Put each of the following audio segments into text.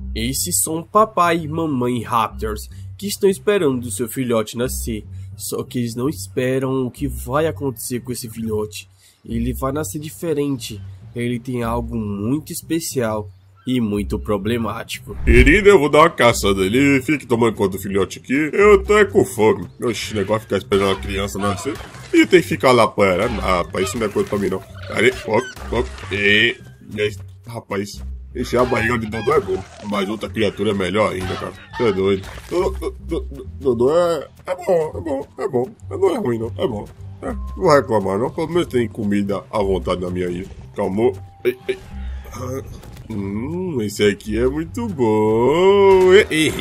Esses são papai e mamãe Raptors que estão esperando o seu filhote nascer. Só que eles não esperam o que vai acontecer com esse filhote. Ele vai nascer diferente. Ele tem algo muito especial e muito problemático. Querido, eu vou dar uma caçada ali. Fique tomando conta do filhote aqui. Eu tô com fome. Oxi, negócio de ficar esperando a criança nascer. E tem que ficar lá para. Rapaz, isso não é coisa pra mim não. Aí, e aí, rapaz, encher a barriga de Dodô é bom. Mas outra criatura é melhor ainda, cara. Você é doido. Dodô é bom. Não é ruim não, é bom. Não vou reclamar não, pelo menos tem comida à vontade na minha ilha. Calmou. Esse aqui é muito bom.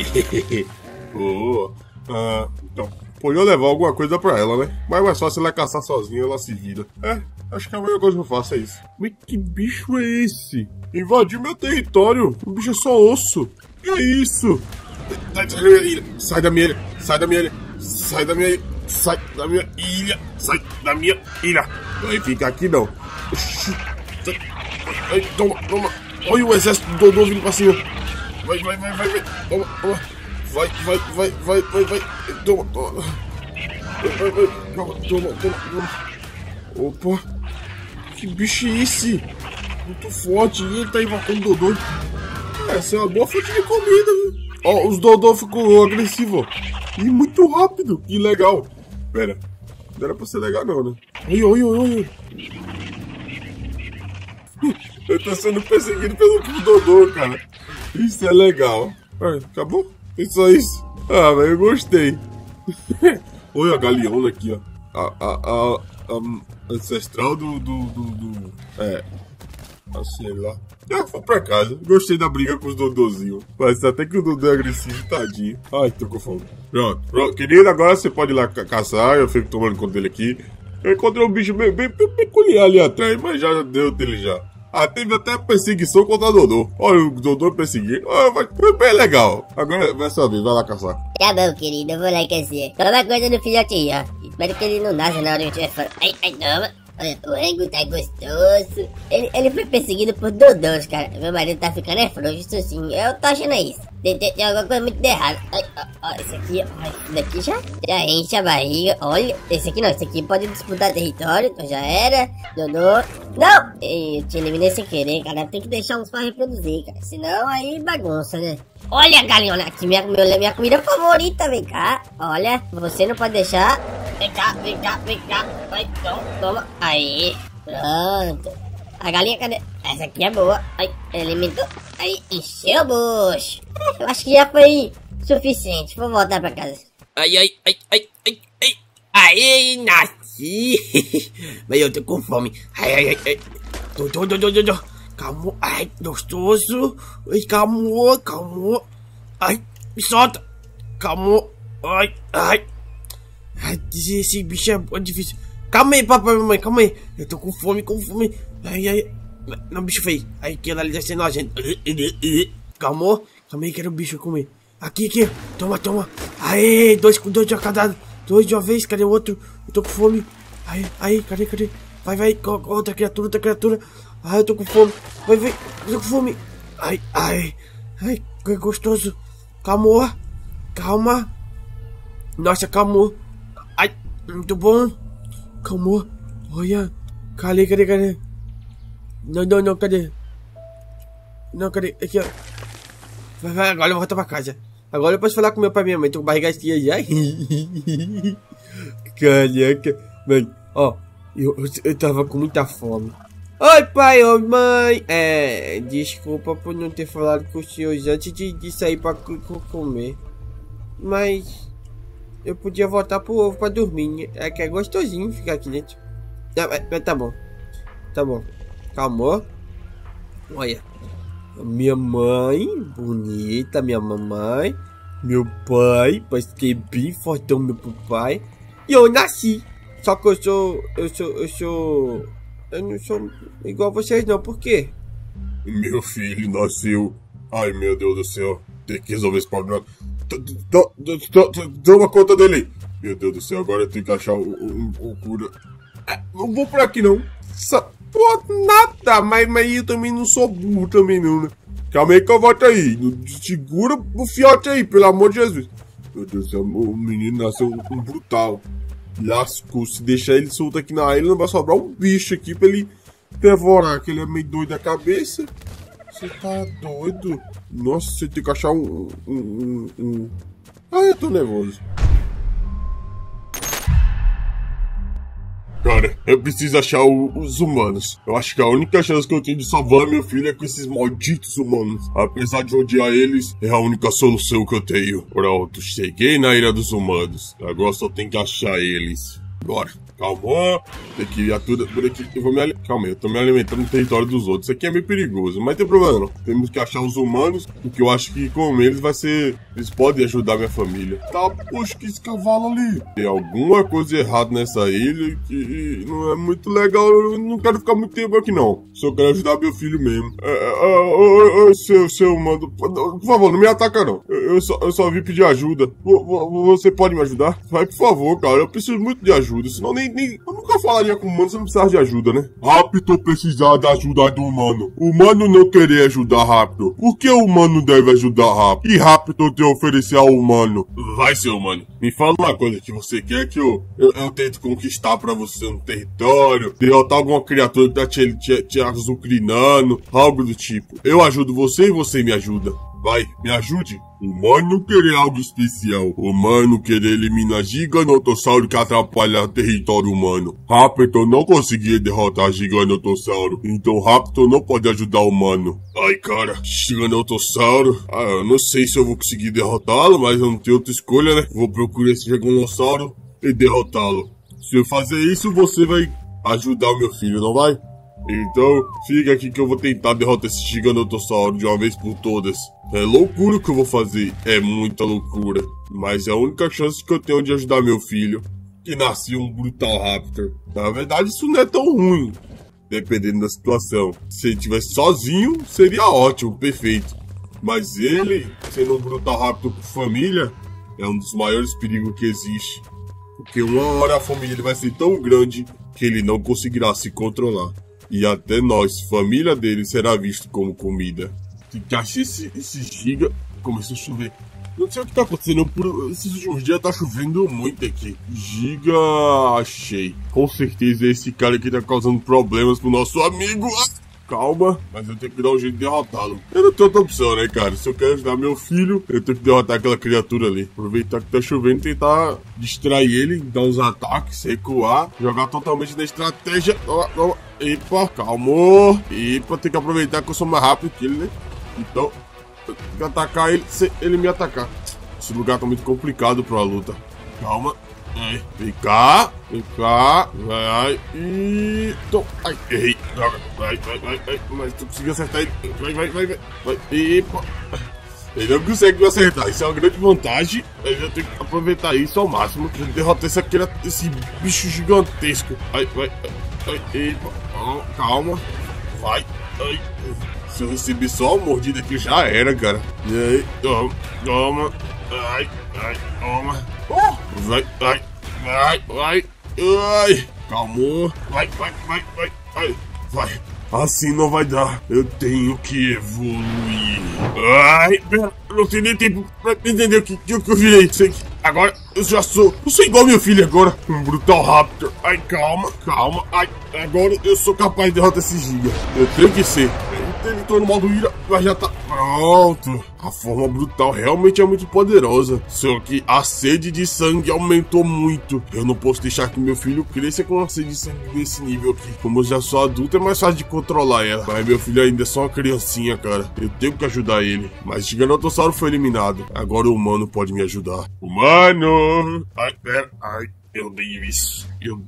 Boa. Então, podia levar alguma coisa pra ela, né? Mas é mais fácil ela caçar sozinha, ela se vira. Acho que a melhor coisa que eu faço é isso. Mas que bicho é esse? Invadiu meu território. O bicho é só osso. Que é isso? Sai da minha ilha. Sai da minha ilha. Sai da minha ilha. Sai da minha ilha. Sai da minha ilha. Vai ficar aqui não. Ai, toma. Olha o exército do Dodô vindo pra cima. Vai. Toma. Vai. Toma. Toma. Opa. Que bicho é esse? Muito forte. E ele tá invadindo o Dodô. Essa é uma boa fonte de comida, viu? Ó, os Dodô ficou agressivo, ó. E muito rápido. E legal. Pera. Não era pra ser legal não, né? Olha. Eu tô sendo perseguido pelo Dodô, cara. Isso é legal. Acabou? É só isso? Mas eu gostei. Olha a galeona aqui, ó. A ancestral sei lá. Vou pra casa. Gostei da briga com os Dodôzinhos. Mas até que o Dodô é agressivo, tadinho. Ai, tô com fome. Pronto. Querido, agora você pode ir lá caçar. Eu fico tomando conta dele aqui. Eu encontrei um bicho bem peculiar ali atrás, mas já deu dele já. Teve até perseguição contra o Dodô. Olha o Dodô perseguindo. Foi bem legal. Agora vai sua vez, vai lá caçar. Tá bom, querido, eu vou lá caçar. Toma coisa do filhote aí, ó. Espero que ele não nasça na hora que eu estiver fora. Ai, toma. Olha, o rango tá gostoso. Ele foi perseguido por Dodôs, cara. Meu marido tá ficando frouxo, assim. Eu tô achando isso. Tem alguma coisa muito errada. Ó, esse aqui, ó. Esse daqui já enche a barriga. Olha, esse aqui não. Esse aqui pode disputar território. Então já era. Dodô. Não! Eu te eliminei sem querer, cara. Tem que deixar uns pra reproduzir, cara. Senão aí bagunça, né? Olha, galinha, aqui minha comida favorita. Vem cá. Olha, você não pode deixar. Vem cá. Vai, toma. Aí, pronto. A galinha, cadê? Essa aqui é boa. Aí, alimentou. Aí, encheu o bucho. Eu acho que já foi suficiente. Vou voltar pra casa. Ai. Aí, nasci. Mas eu tô com fome. Ai. Tô. Calma. Ai, gostoso. Ai, calma. Ai, me solta. Calma. Ai. Esse bicho é difícil. Calma aí, papai e mamãe, calma aí. Eu tô com fome. Ai. Não, bicho feio. Aí, aquilo ali deve ser nojento. Calma aí, quero o bicho comer. Aqui. Toma. Aê, dois de cada. Dois de uma vez, cadê o outro? Eu tô com fome. Aí, cadê? Vai, outra criatura. Ai, eu tô com fome. Vai, eu tô com fome. Ai, que gostoso. Calma. Nossa, calmou. Ai, muito bom. Calmou. Olha. Cadê? Não, cadê? Não, cadê? Aqui, ó. Vai, agora eu volto pra casa. Agora eu posso falar com meu pai e minha mãe. Tô com barriga cheia já. Caraca. Mãe, ó. Eu tava com muita fome. Oi, pai, oi, mãe. Desculpa por não ter falado com os senhores antes de sair pra comer. Mas eu podia voltar pro ovo pra dormir, né? É que é gostosinho ficar aqui dentro. Tá bom. Calma. Olha. Minha mãe, bonita, minha mamãe. Meu pai, fiquei bem fortão, meu pai. E eu nasci. Só que eu não sou igual a vocês não, por quê? Meu filho nasceu. Ai, meu Deus do céu. Tem que resolver esse problema. Toma conta dele. Meu Deus do céu, agora eu tenho que achar o cura. Não vou por aqui não. Nada, mas eu também não sou burro também não, né? Calma aí que eu volto aí. Segura o fiote aí, pelo amor de Jesus. Meu Deus do céu, o menino nasceu um brutal. Lascou. Se deixar ele solto aqui na ilha, não vai sobrar um bicho aqui pra ele devorar, que ele é meio doido da cabeça. Você tá doido? Nossa, você tem que achar Ai, eu tô nervoso. Cara, eu preciso achar os humanos. Eu acho que a única chance que eu tenho de salvar meu filho é com esses malditos humanos. Apesar de odiar eles, é a única solução que eu tenho. Pronto, cheguei na ilha dos humanos. Agora só tem que achar eles. Bora. Calma, tem que ir tudo por aqui. Eu vou me alimentar. Calma aí, eu tô me alimentando no território dos outros. Isso aqui é meio perigoso, mas não tem problema não. Temos que achar os humanos, porque eu acho que com eles vai ser... Eles podem ajudar minha família. Tá, poxa, que esse cavalo ali. Tem alguma coisa errada nessa ilha que não é muito legal. Eu não quero ficar muito tempo aqui não. Só quero ajudar meu filho mesmo. Seu mano, por favor, não me ataca não. Eu só vim pedir ajuda. Você pode me ajudar? Vai, por favor, cara. Eu preciso muito de ajuda, senão eu nunca falaria com o humano se não precisar de ajuda, né? Rápido precisar da ajuda do humano. O humano não querer ajudar rápido. Por que o humano deve ajudar rápido? E rápido te oferecer ao humano. Vai, seu humano. Me fala uma coisa que você quer que eu tente conquistar pra você um território, derrotar alguma criatura que tá te azucrinando, algo do tipo. Eu ajudo você e você me ajuda. Vai, me ajude. Humano querer algo especial. Humano querer eliminar Giganotossauro que atrapalha o território humano. Raptor não conseguia derrotar Giganotossauro. Então Raptor não pode ajudar o humano. Ai, cara. Giganotossauro. Eu não sei se eu vou conseguir derrotá-lo, mas eu não tenho outra escolha, né? Vou procurar esse Giganotossauro e derrotá-lo. Se eu fazer isso, você vai ajudar o meu filho, não vai? Então, fica aqui que eu vou tentar derrotar esse Giganotossauro de uma vez por todas. É loucura o que eu vou fazer, é muita loucura. Mas é a única chance que eu tenho de ajudar meu filho, que nasceu um brutal Raptor. Na verdade, isso não é tão ruim, dependendo da situação. Se ele estivesse sozinho, seria ótimo, perfeito. Mas ele, sendo um brutal Raptor por família, é um dos maiores perigos que existe. Porque uma hora a família dele vai ser tão grande que ele não conseguirá se controlar. E até nós, família dele, será visto como comida. Que achei esse giga. Começou a chover. Não sei o que tá acontecendo. Esses últimos dias tá chovendo muito aqui. Giga, achei. Com certeza esse cara aqui tá causando problemas pro nosso amigo. Calma, mas eu tenho que dar um jeito de derrotá-lo. Eu não tenho outra opção, né, cara? Se eu quero ajudar meu filho, eu tenho que derrotar aquela criatura ali. Aproveitar que tá chovendo, tentar distrair ele, dar uns ataques, recuar, jogar totalmente na estratégia. Epa, calma. Epa, tem que aproveitar que eu sou mais rápido que ele, né? Então, eu tenho que atacar ele se ele me atacar. Esse lugar tá muito complicado pra luta. Calma. Vem cá, vai, ai, errei, droga, vai, mas tu conseguiu acertar ele, vai, epa, ele não consegue me acertar, isso é uma grande vantagem, mas eu tenho que aproveitar isso ao máximo, pra derrotar esse bicho gigantesco, vai, epa, calma, vai, se eu receber só uma mordida aqui já era, cara, e aí, toma, toma, vai, calmou, vai, assim não vai dar, eu tenho que evoluir, não tem nem tempo pra entender o que eu virei, agora eu sou igual meu filho agora, um brutal Raptor, calma, agora eu sou capaz de derrotar esse giga, eu tenho que ser. Ele entrou no modo ira, mas já tá pronto. A forma brutal realmente é muito poderosa. Só que a sede de sangue aumentou muito. Eu não posso deixar que meu filho cresça com uma sede de sangue desse nível aqui. Como eu já sou adulto, é mais fácil de controlar ela. Mas meu filho ainda é só uma criancinha, cara. Eu tenho que ajudar ele. Mas o Giganotossauro foi eliminado. Agora o humano pode me ajudar. Humano! Eu odeio isso.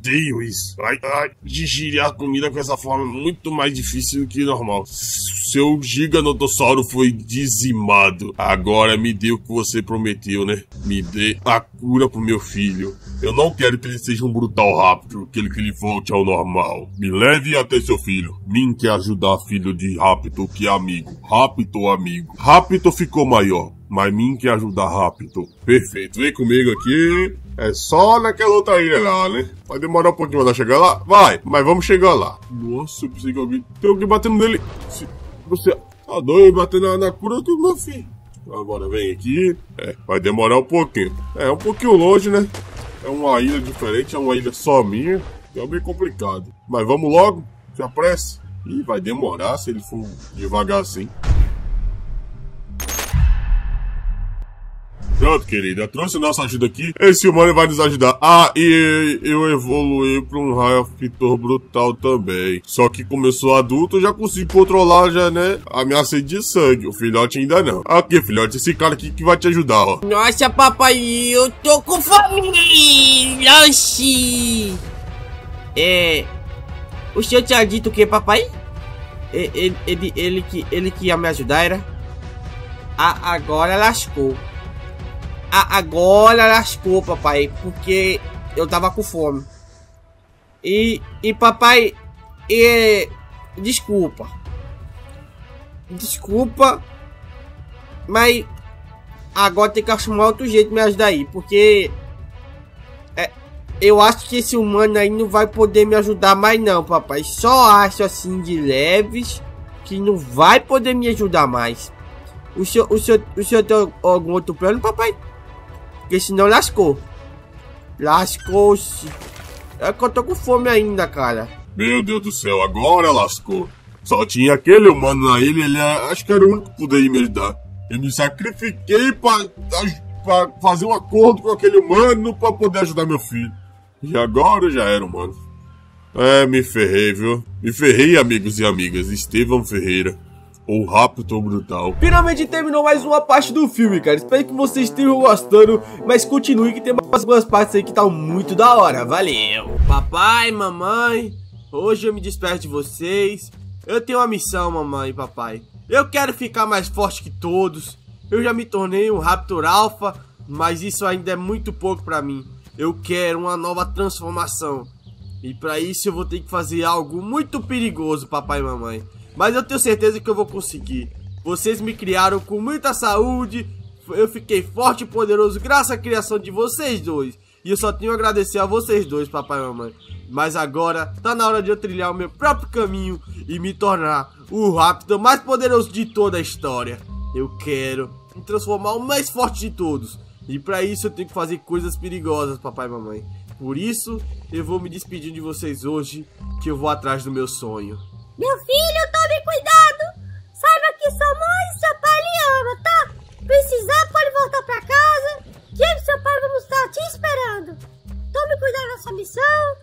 Digerir a comida com essa forma é muito mais difícil do que normal. Seu Giganotossauro foi dizimado. Agora me dê o que você prometeu, né? Me dê a cura pro meu filho. Eu não quero que ele seja um brutal Raptor. Quero que ele volte ao normal. Me leve até seu filho. Min quer ajudar filho de Raptor, que é amigo. Raptor amigo. Raptor ficou maior, mas Min quer ajudar Raptor. Perfeito. Vem comigo aqui. É só naquela outra ilha lá, né? Vai demorar um pouquinho pra chegar lá? Vai, mas vamos chegar lá. Nossa, eu pensei que alguém... Tem alguém batendo nele. Você... Tá doido, bater na cura do meu filho. Agora vem aqui. Vai demorar um pouquinho. É um pouquinho longe, né? É uma ilha diferente, é uma ilha só minha. É bem complicado. Mas vamos logo, se apresse. Ih, vai demorar se ele for devagar assim. Pronto, querida, trouxe nossa ajuda aqui. Esse humano vai nos ajudar. Ah, e eu evoluí para um raptor brutal também. Só que como eu sou adulto, eu já consigo controlar já, né, a minha sede de sangue. O filhote ainda não. Aqui, filhote, esse cara aqui que vai te ajudar, ó. Nossa, papai, eu tô com fome. Lanche. O senhor tinha dito o que, papai? Ele que ia me ajudar, era? Agora lascou. Agora lascou, papai, porque eu tava com fome. E papai, desculpa, mas agora tem que arrumar outro jeito de me ajudar aí, porque eu acho que esse humano aí não vai poder me ajudar mais não, papai. Só acho assim de leves que não vai poder me ajudar mais. O senhor tem algum outro plano, papai? Porque senão lascou. Lascou-se. É que eu tô com fome ainda, cara. Meu Deus do céu, agora lascou. Só tinha aquele humano na ilha, ele acho que era o único que poderia me ajudar. Eu me sacrifiquei pra fazer um acordo com aquele humano pra poder ajudar meu filho. E agora já era, mano. Me ferrei, viu? Me ferrei, amigos e amigas. Estevão Ferreira. O Raptor Brutal. Finalmente terminou mais uma parte do filme, cara. Espero que vocês estejam gostando. Mas continue que tem mais duas partes aí que tá muito da hora. Valeu! Papai, mamãe, hoje eu me despeço de vocês. Eu tenho uma missão, mamãe e papai. Eu quero ficar mais forte que todos. Eu já me tornei um Raptor Alpha, mas isso ainda é muito pouco pra mim. Eu quero uma nova transformação. E pra isso eu vou ter que fazer algo muito perigoso, papai e mamãe. Mas eu tenho certeza que eu vou conseguir. Vocês me criaram com muita saúde. Eu fiquei forte e poderoso graças à criação de vocês dois. E eu só tenho a agradecer a vocês dois, papai e mamãe. Mas agora tá na hora de eu trilhar o meu próprio caminho e me tornar o Raptor mais poderoso de toda a história. Eu quero me transformar o mais forte de todos. E pra isso eu tenho que fazer coisas perigosas, papai e mamãe. Por isso eu vou me despedir de vocês hoje, que eu vou atrás do meu sonho. Meu filho, tome cuidado! Saiba que sua mãe e seu pai lhe amam, tá? Precisar, pode voltar pra casa, que eu e seu pai vamos estar te esperando. Tome cuidado na sua missão.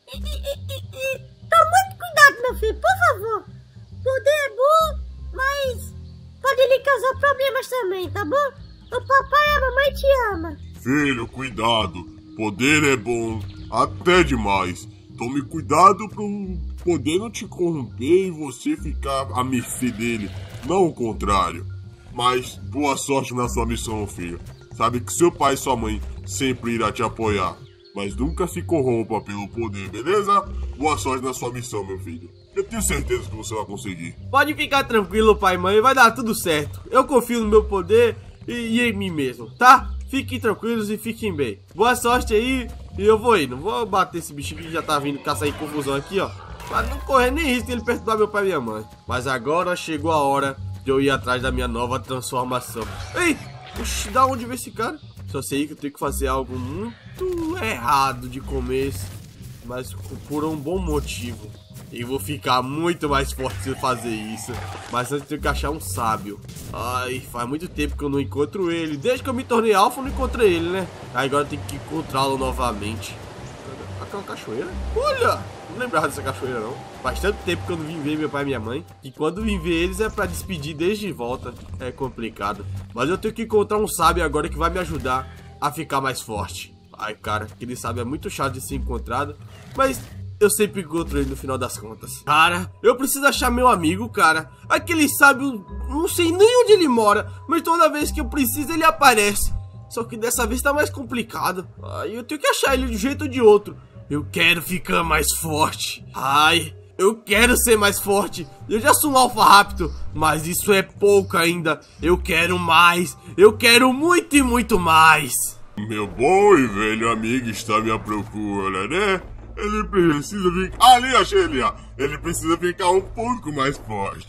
Tome muito cuidado, meu filho, por favor. Poder é bom, mas pode lhe causar problemas também, tá bom? O papai e a mamãe te amam. Filho, cuidado. Poder é bom, até demais. Tome cuidado pro poder não te corromper e você ficar à mercê dele, não o contrário. Mas boa sorte na sua missão, filho. Sabe que seu pai e sua mãe sempre irá te apoiar, mas nunca se corrompa pelo poder, beleza? Boa sorte na sua missão, meu filho. Eu tenho certeza que você vai conseguir. Pode ficar tranquilo, pai e mãe, vai dar tudo certo. Eu confio no meu poder e em mim mesmo, tá? Fiquem tranquilos e fiquem bem. Boa sorte aí e eu vou indo. Vou bater esse bichinho que já tá vindo caçar em confusão aqui, ó. Pra não correr nem risco de ele perturbar meu pai e minha mãe. Mas agora chegou a hora de eu ir atrás da minha nova transformação. Ei, oxi, da onde veio esse cara? Só sei que eu tenho que fazer algo muito errado de começo, mas por um bom motivo. E vou ficar muito mais forte se eu fazer isso. Mas antes tenho que achar um sábio. Ai, faz muito tempo que eu não encontro ele. Desde que eu me tornei alfa eu não encontrei ele, né? Agora eu tenho que encontrá-lo novamente. Aquela cachoeira? Olha! Não lembrava dessa cachoeira não. Faz tanto tempo que eu não vim ver meu pai e minha mãe. E quando vim ver eles é pra despedir desde volta. É complicado. Mas eu tenho que encontrar um sábio agora que vai me ajudar a ficar mais forte. Ai, cara, aquele sábio é muito chato de ser encontrado. Mas eu sempre encontro ele no final das contas. Cara, eu preciso achar meu amigo, cara. Aquele sábio, não sei nem onde ele mora, mas toda vez que eu preciso ele aparece. Só que dessa vez tá mais complicado. Ai, eu tenho que achar ele de um jeito ou de outro. Eu quero ficar mais forte. Ai, eu quero ser mais forte. Eu já sou um Alpha Raptor, mas isso é pouco ainda. Eu quero mais. Eu quero muito e muito mais. Meu bom e velho amigo está me à procura, né? Ele precisa ficar... Ali, achei ele, ó. Ele precisa ficar um pouco mais forte.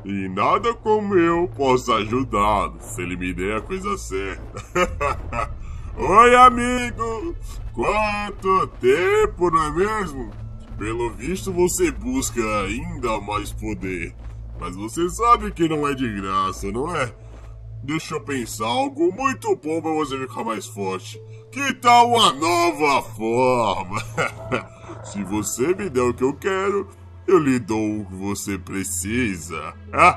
E nada como eu possa ajudá-lo, se ele me der a coisa certa. Oi, amigo! Quanto tempo, não é mesmo? Pelo visto você busca ainda mais poder. Mas você sabe que não é de graça, não é? Deixa eu pensar, algo muito bom pra você ficar mais forte. Que tal uma nova forma? Se você me der o que eu quero, eu lhe dou o que você precisa.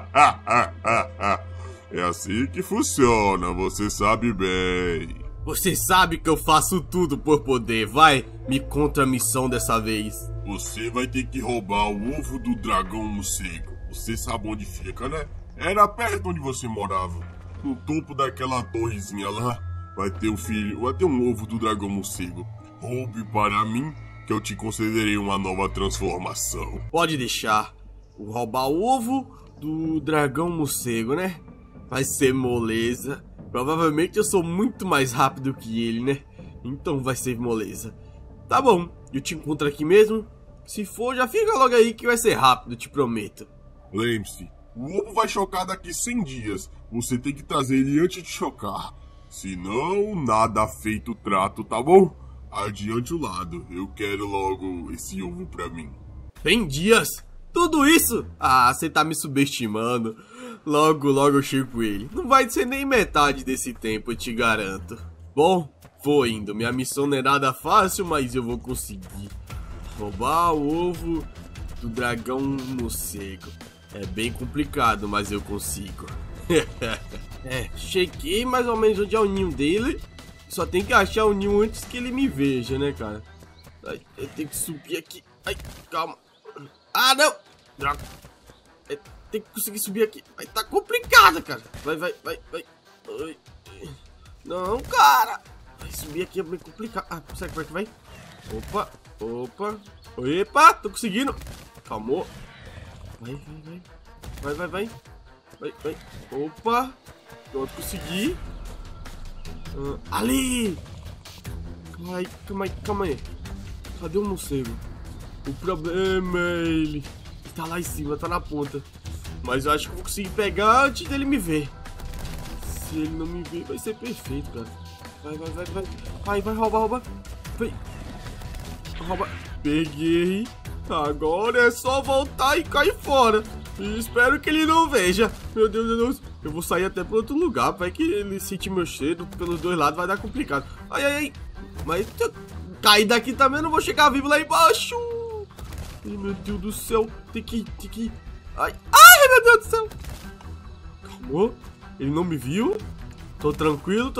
É assim que funciona, você sabe bem. Você sabe que eu faço tudo por poder, vai? Me conta a missão dessa vez. Você vai ter que roubar o ovo do dragão morcego. Você sabe onde fica, né? Era perto onde você morava. No topo daquela torrezinha lá, vai ter um ovo do dragão morcego. Roube para mim, que eu te concederei uma nova transformação. Pode deixar. Vou roubar o ovo do dragão morcego, né? Vai ser moleza. Provavelmente eu sou muito mais rápido que ele, né? Então vai ser moleza. Tá bom, eu te encontro aqui mesmo. Se for, já fica logo aí que vai ser rápido, te prometo. Lembre-se, o ovo vai chocar daqui 100 dias. Você tem que trazer ele antes de chocar. Senão, nada feito trato, tá bom? Adiante o lado. Eu quero logo esse ovo pra mim. 100 dias? Tudo isso? Ah, você tá me subestimando. Logo, logo eu chego com ele. Não vai ser nem metade desse tempo, eu te garanto. Bom, vou indo. Minha missão não é nada fácil, mas eu vou conseguir. Roubar o ovo do dragão morcego. É bem complicado, mas eu consigo. Cheguei mais ou menos onde é o ninho dele. Só tem que achar o ninho antes que ele me veja, né, cara? Ai, eu tenho que subir aqui. Ai, calma. Ah, não! Droga. Tem que conseguir subir aqui. Vai tá complicado, cara. Vai. Ai. Não, cara. Vai subir aqui é bem complicado. Ah, será que vai? Opa. Epa, tô conseguindo. Calmou. Vai. Opa. Pronto, consegui. Ali. Calma aí. Cadê o morcego? O problema é ele. Tá lá em cima, tá na ponta. Mas eu acho que eu vou conseguir pegar antes dele me ver. Se ele não me ver, vai ser perfeito, cara. Vai, rouba. Vai. Rouba. Peguei. Agora é só voltar e cair fora. E espero que ele não veja. Meu Deus. Eu vou sair até para outro lugar. Vai que ele sente meu cheiro pelos dois lados. Vai dar complicado. Ai. Mas se eu cair daqui também, eu não vou chegar vivo lá embaixo. Ai, meu Deus do céu. Tem que ir. Ai, meu Deus do céu. Calma. Ele não me viu. Tô tranquilo.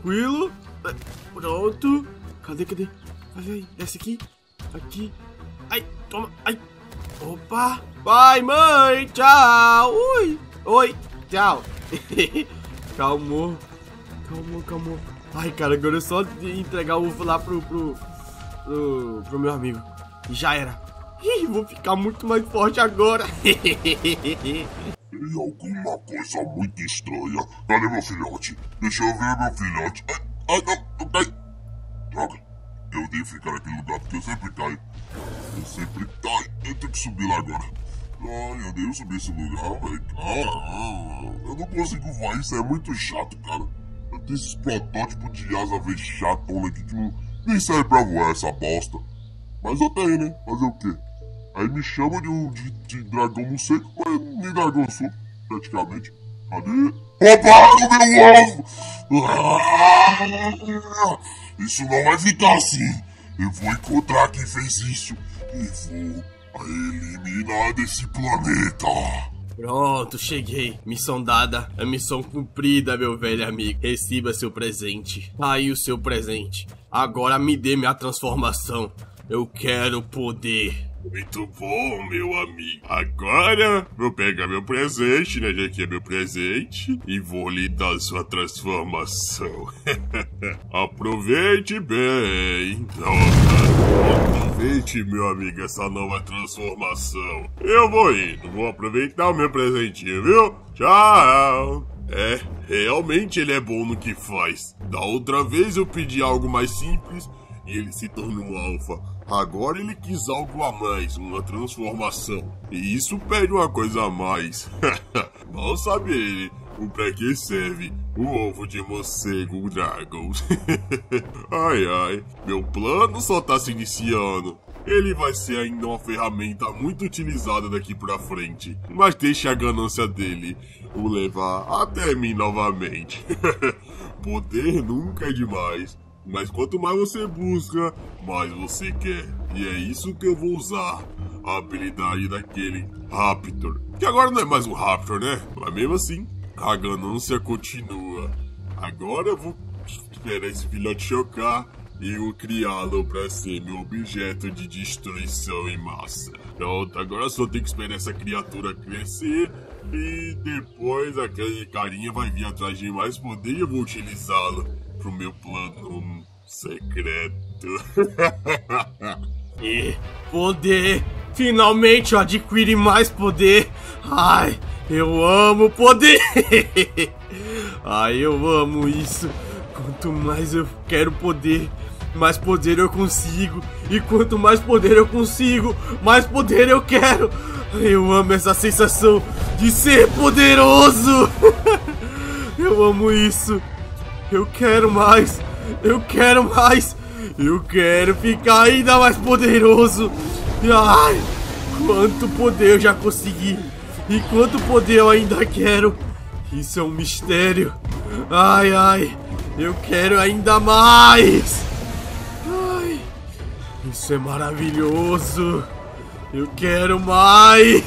Pronto. Cadê? Vai, desce aqui. Aqui. Ai, toma. Ai. Opa. Vai, mãe. Tchau. Oi. Tchau. Calmou. Ai, cara, agora é só entregar o ovo lá pro meu amigo. E já era. Ih, vou ficar muito mais forte agora. Tem alguma coisa muito estranha. Cadê meu filhote? Deixa eu ver meu filhote. Ai, não cai. Droga. Eu devo ficar naquele lugar porque eu sempre caio. Eu tenho que subir lá agora. Ai, eu devo subir esse lugar, velho. Eu não consigo voar, isso é muito chato, cara. Eu tenho esses protótipos de asa vez chatona aqui que nem serve pra voar essa bosta. Mas eu tenho, né? Fazer o quê? Aí me chamam de dragão morcego, mas nem dragão eu sou, praticamente. Cadê? Roubaram meu ovo! Isso não vai ficar assim. Eu vou encontrar quem fez isso e vou eliminar desse planeta. Pronto, cheguei. Missão dada. É missão cumprida, meu velho amigo. Receba seu presente. Aí o seu presente. Agora me dê minha transformação. Eu quero poder. Muito bom, meu amigo. Agora vou pegar meu presente, né? Já que é meu presente. E vou lhe dar sua transformação. Aproveite bem. Aproveite, meu amigo, essa nova transformação. Eu vou indo. Vou aproveitar o meu presentinho, viu? Tchau. Realmente ele é bom no que faz. Da outra vez eu pedi algo mais simples e ele se tornou um alfa. Agora ele quis algo a mais, uma transformação. E isso pede uma coisa a mais. Mal sabe ele pra que serve o ovo de morcego Dragon. Ai, ai, meu plano só tá se iniciando. Ele vai ser ainda uma ferramenta muito utilizada daqui pra frente. Mas deixe a ganância dele o levar até mim novamente. Poder nunca é demais. Mas quanto mais você busca, mais você quer. E é isso que eu vou usar. A habilidade daquele Raptor. Que agora não é mais um Raptor, né? Mas mesmo assim, a ganância continua. Agora eu vou esperar esse filhote chocar e eu criá-lo pra ser meu objeto de destruição em massa. Pronto, agora só tenho que esperar essa criatura crescer e depois aquele carinha vai vir atrás de mais poder e eu vou utilizá-lo pro meu plano secreto. E poder! Finalmente eu adquiri mais poder! Ai, eu amo poder! Ai, eu amo isso! Quanto mais eu quero poder, mais poder eu consigo. E quanto mais poder eu consigo, mais poder eu quero. Eu amo essa sensação de ser poderoso. Eu amo isso. Eu quero mais. Eu quero mais. Eu quero ficar ainda mais poderoso. Ai, quanto poder eu já consegui. E quanto poder eu ainda quero. Isso é um mistério. Ai, ai. Eu quero ainda mais. Ai, isso é maravilhoso. Eu quero mais.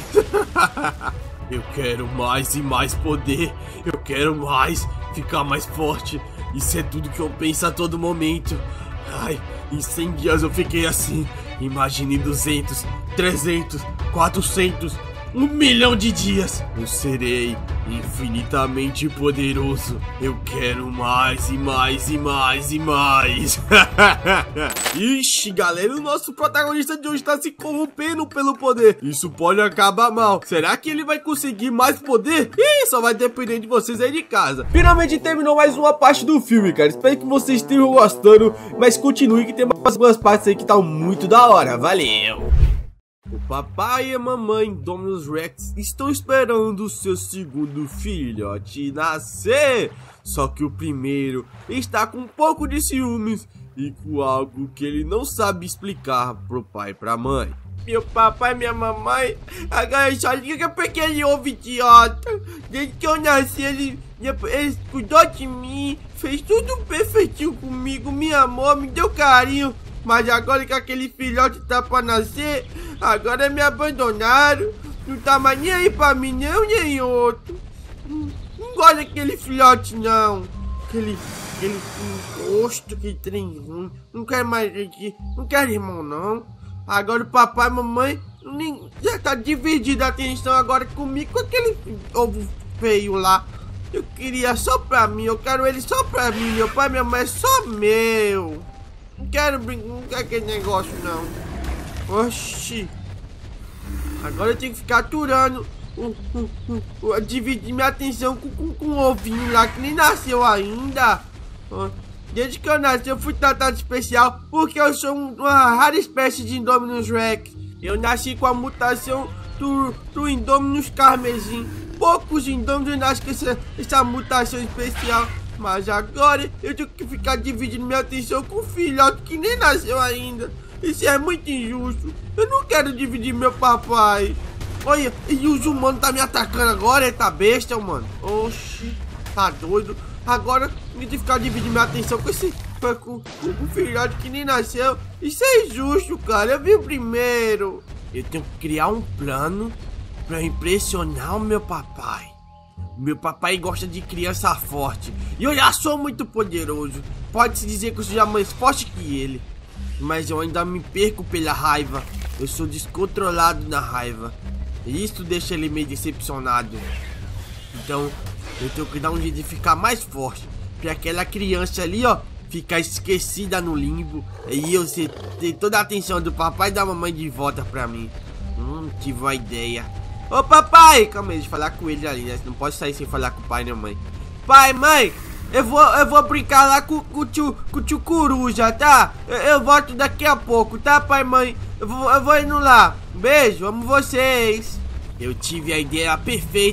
Eu quero mais e mais poder. Eu quero mais, ficar mais forte. Isso é tudo que eu penso a todo momento. Ai, em 100 dias eu fiquei assim. Imagine 200, 300, 400, 1 milhão de dias. Eu serei infinitamente poderoso. Eu quero mais e mais e mais e mais. Ixi, galera, o nosso protagonista de hoje tá se corrompendo pelo poder. Isso pode acabar mal. Será que ele vai conseguir mais poder? Ih, só vai depender de vocês aí de casa. Finalmente terminou mais uma parte do filme, cara. Espero que vocês estejam gostando. Mas continue que tem mais duas partes aí que tá muito da hora. Valeu! O papai e a mamãe Dominus Rex estão esperando o seu segundo filhote nascer. Só que o primeiro está com um pouco de ciúmes e com algo que ele não sabe explicar pro pai e pra mãe. Meu papai e minha mamãe, agora só liga pra aquele ovo idiota. Desde que eu nasci, ele cuidou de mim, fez tudo perfeitinho comigo, me amou, me deu carinho. Mas agora que aquele filhote tá pra nascer, agora me abandonaram. Não tá mais nem aí pra mim, nem outro. Não gosto daquele filhote, não. Aquele gosto, que trem ruim. Não quero mais aqui, não quero irmão, não. Agora o papai e a mamãe já tá dividida a atenção agora comigo, com aquele ovo feio lá. Eu queria só pra mim, eu quero ele só pra mim. Meu pai e minha mãe é só meu. Não quero brincar, não quero aquele negócio, não. Oxi. Agora eu tenho que ficar aturando. Dividir minha atenção com um ovinho lá que nem nasceu ainda. Desde que eu nasci eu fui tratado especial porque eu sou uma rara espécie de Indominus Rex. Eu nasci com a mutação do Indominus Carmesim. Poucos Indominus nascem com essa mutação especial. Mas agora eu tenho que ficar dividindo minha atenção com um filhote que nem nasceu ainda. Isso é muito injusto. Eu não quero dividir meu papai. Olha, e os humanos tá me atacando agora, ele tá besta, mano. Oxi, tá doido. Agora eu tenho que ficar dividindo minha atenção com um filhote que nem nasceu. Isso é injusto, cara. Eu vi primeiro. Eu tenho que criar um plano pra impressionar o meu papai. Meu papai gosta de criança forte. E eu já sou muito poderoso. Pode-se dizer que eu seja mais forte que ele. Mas eu ainda me perco pela raiva. Eu sou descontrolado na raiva. E isso deixa ele meio decepcionado. Então eu tenho que dar um jeito de ficar mais forte. Pra aquela criança ali, ó, ficar esquecida no limbo. E eu ter toda a atenção do papai e da mamãe de volta pra mim. Tive uma ideia. Ô papai, calma aí, deixa eu falar com ele ali, né? Não pode sair sem falar com o pai e a mãe. Pai, mãe, eu vou brincar lá com o tio Coruja, tá? Eu volto daqui a pouco, tá, pai e mãe? Eu vou indo lá. Beijo, amo vocês. Eu tive a ideia perfeita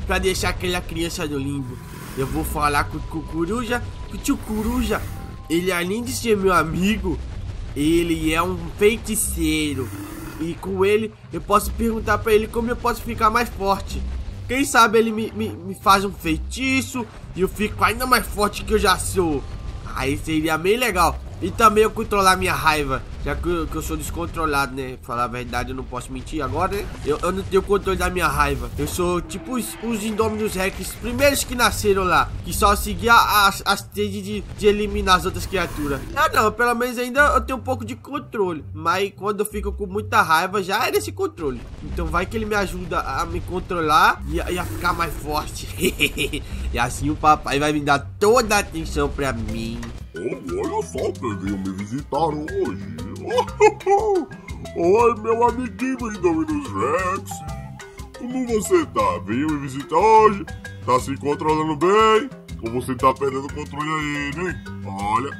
pra deixar aquela criança no limbo. Eu vou falar com o Coruja, o tio Coruja, ele além de ser meu amigo, ele é um feiticeiro. E com ele, eu posso perguntar pra ele como eu posso ficar mais forte. Quem sabe ele me faz um feitiço e eu fico ainda mais forte que eu já sou. Aí seria bem legal. E também eu controlar minha raiva, já que eu sou descontrolado, né? Falar a verdade, eu não posso mentir agora, né? Eu não tenho controle da minha raiva. Eu sou tipo os Indôminos Rex, primeiros que nasceram lá, que só seguia as trilhas de eliminar as outras criaturas. Ah não, pelo menos ainda eu tenho um pouco de controle. Mas quando eu fico com muita raiva, já era esse controle. Então vai que ele me ajuda a me controlar e a ficar mais forte. E assim o papai vai me dar toda a atenção pra mim. Olha só quem veio me visitar hoje. Oi, meu amiguinho Indôminus Rex. Como você tá? Veio me visitar hoje? Tá se controlando bem? Ou você tá perdendo o controle aí, hein? Olha,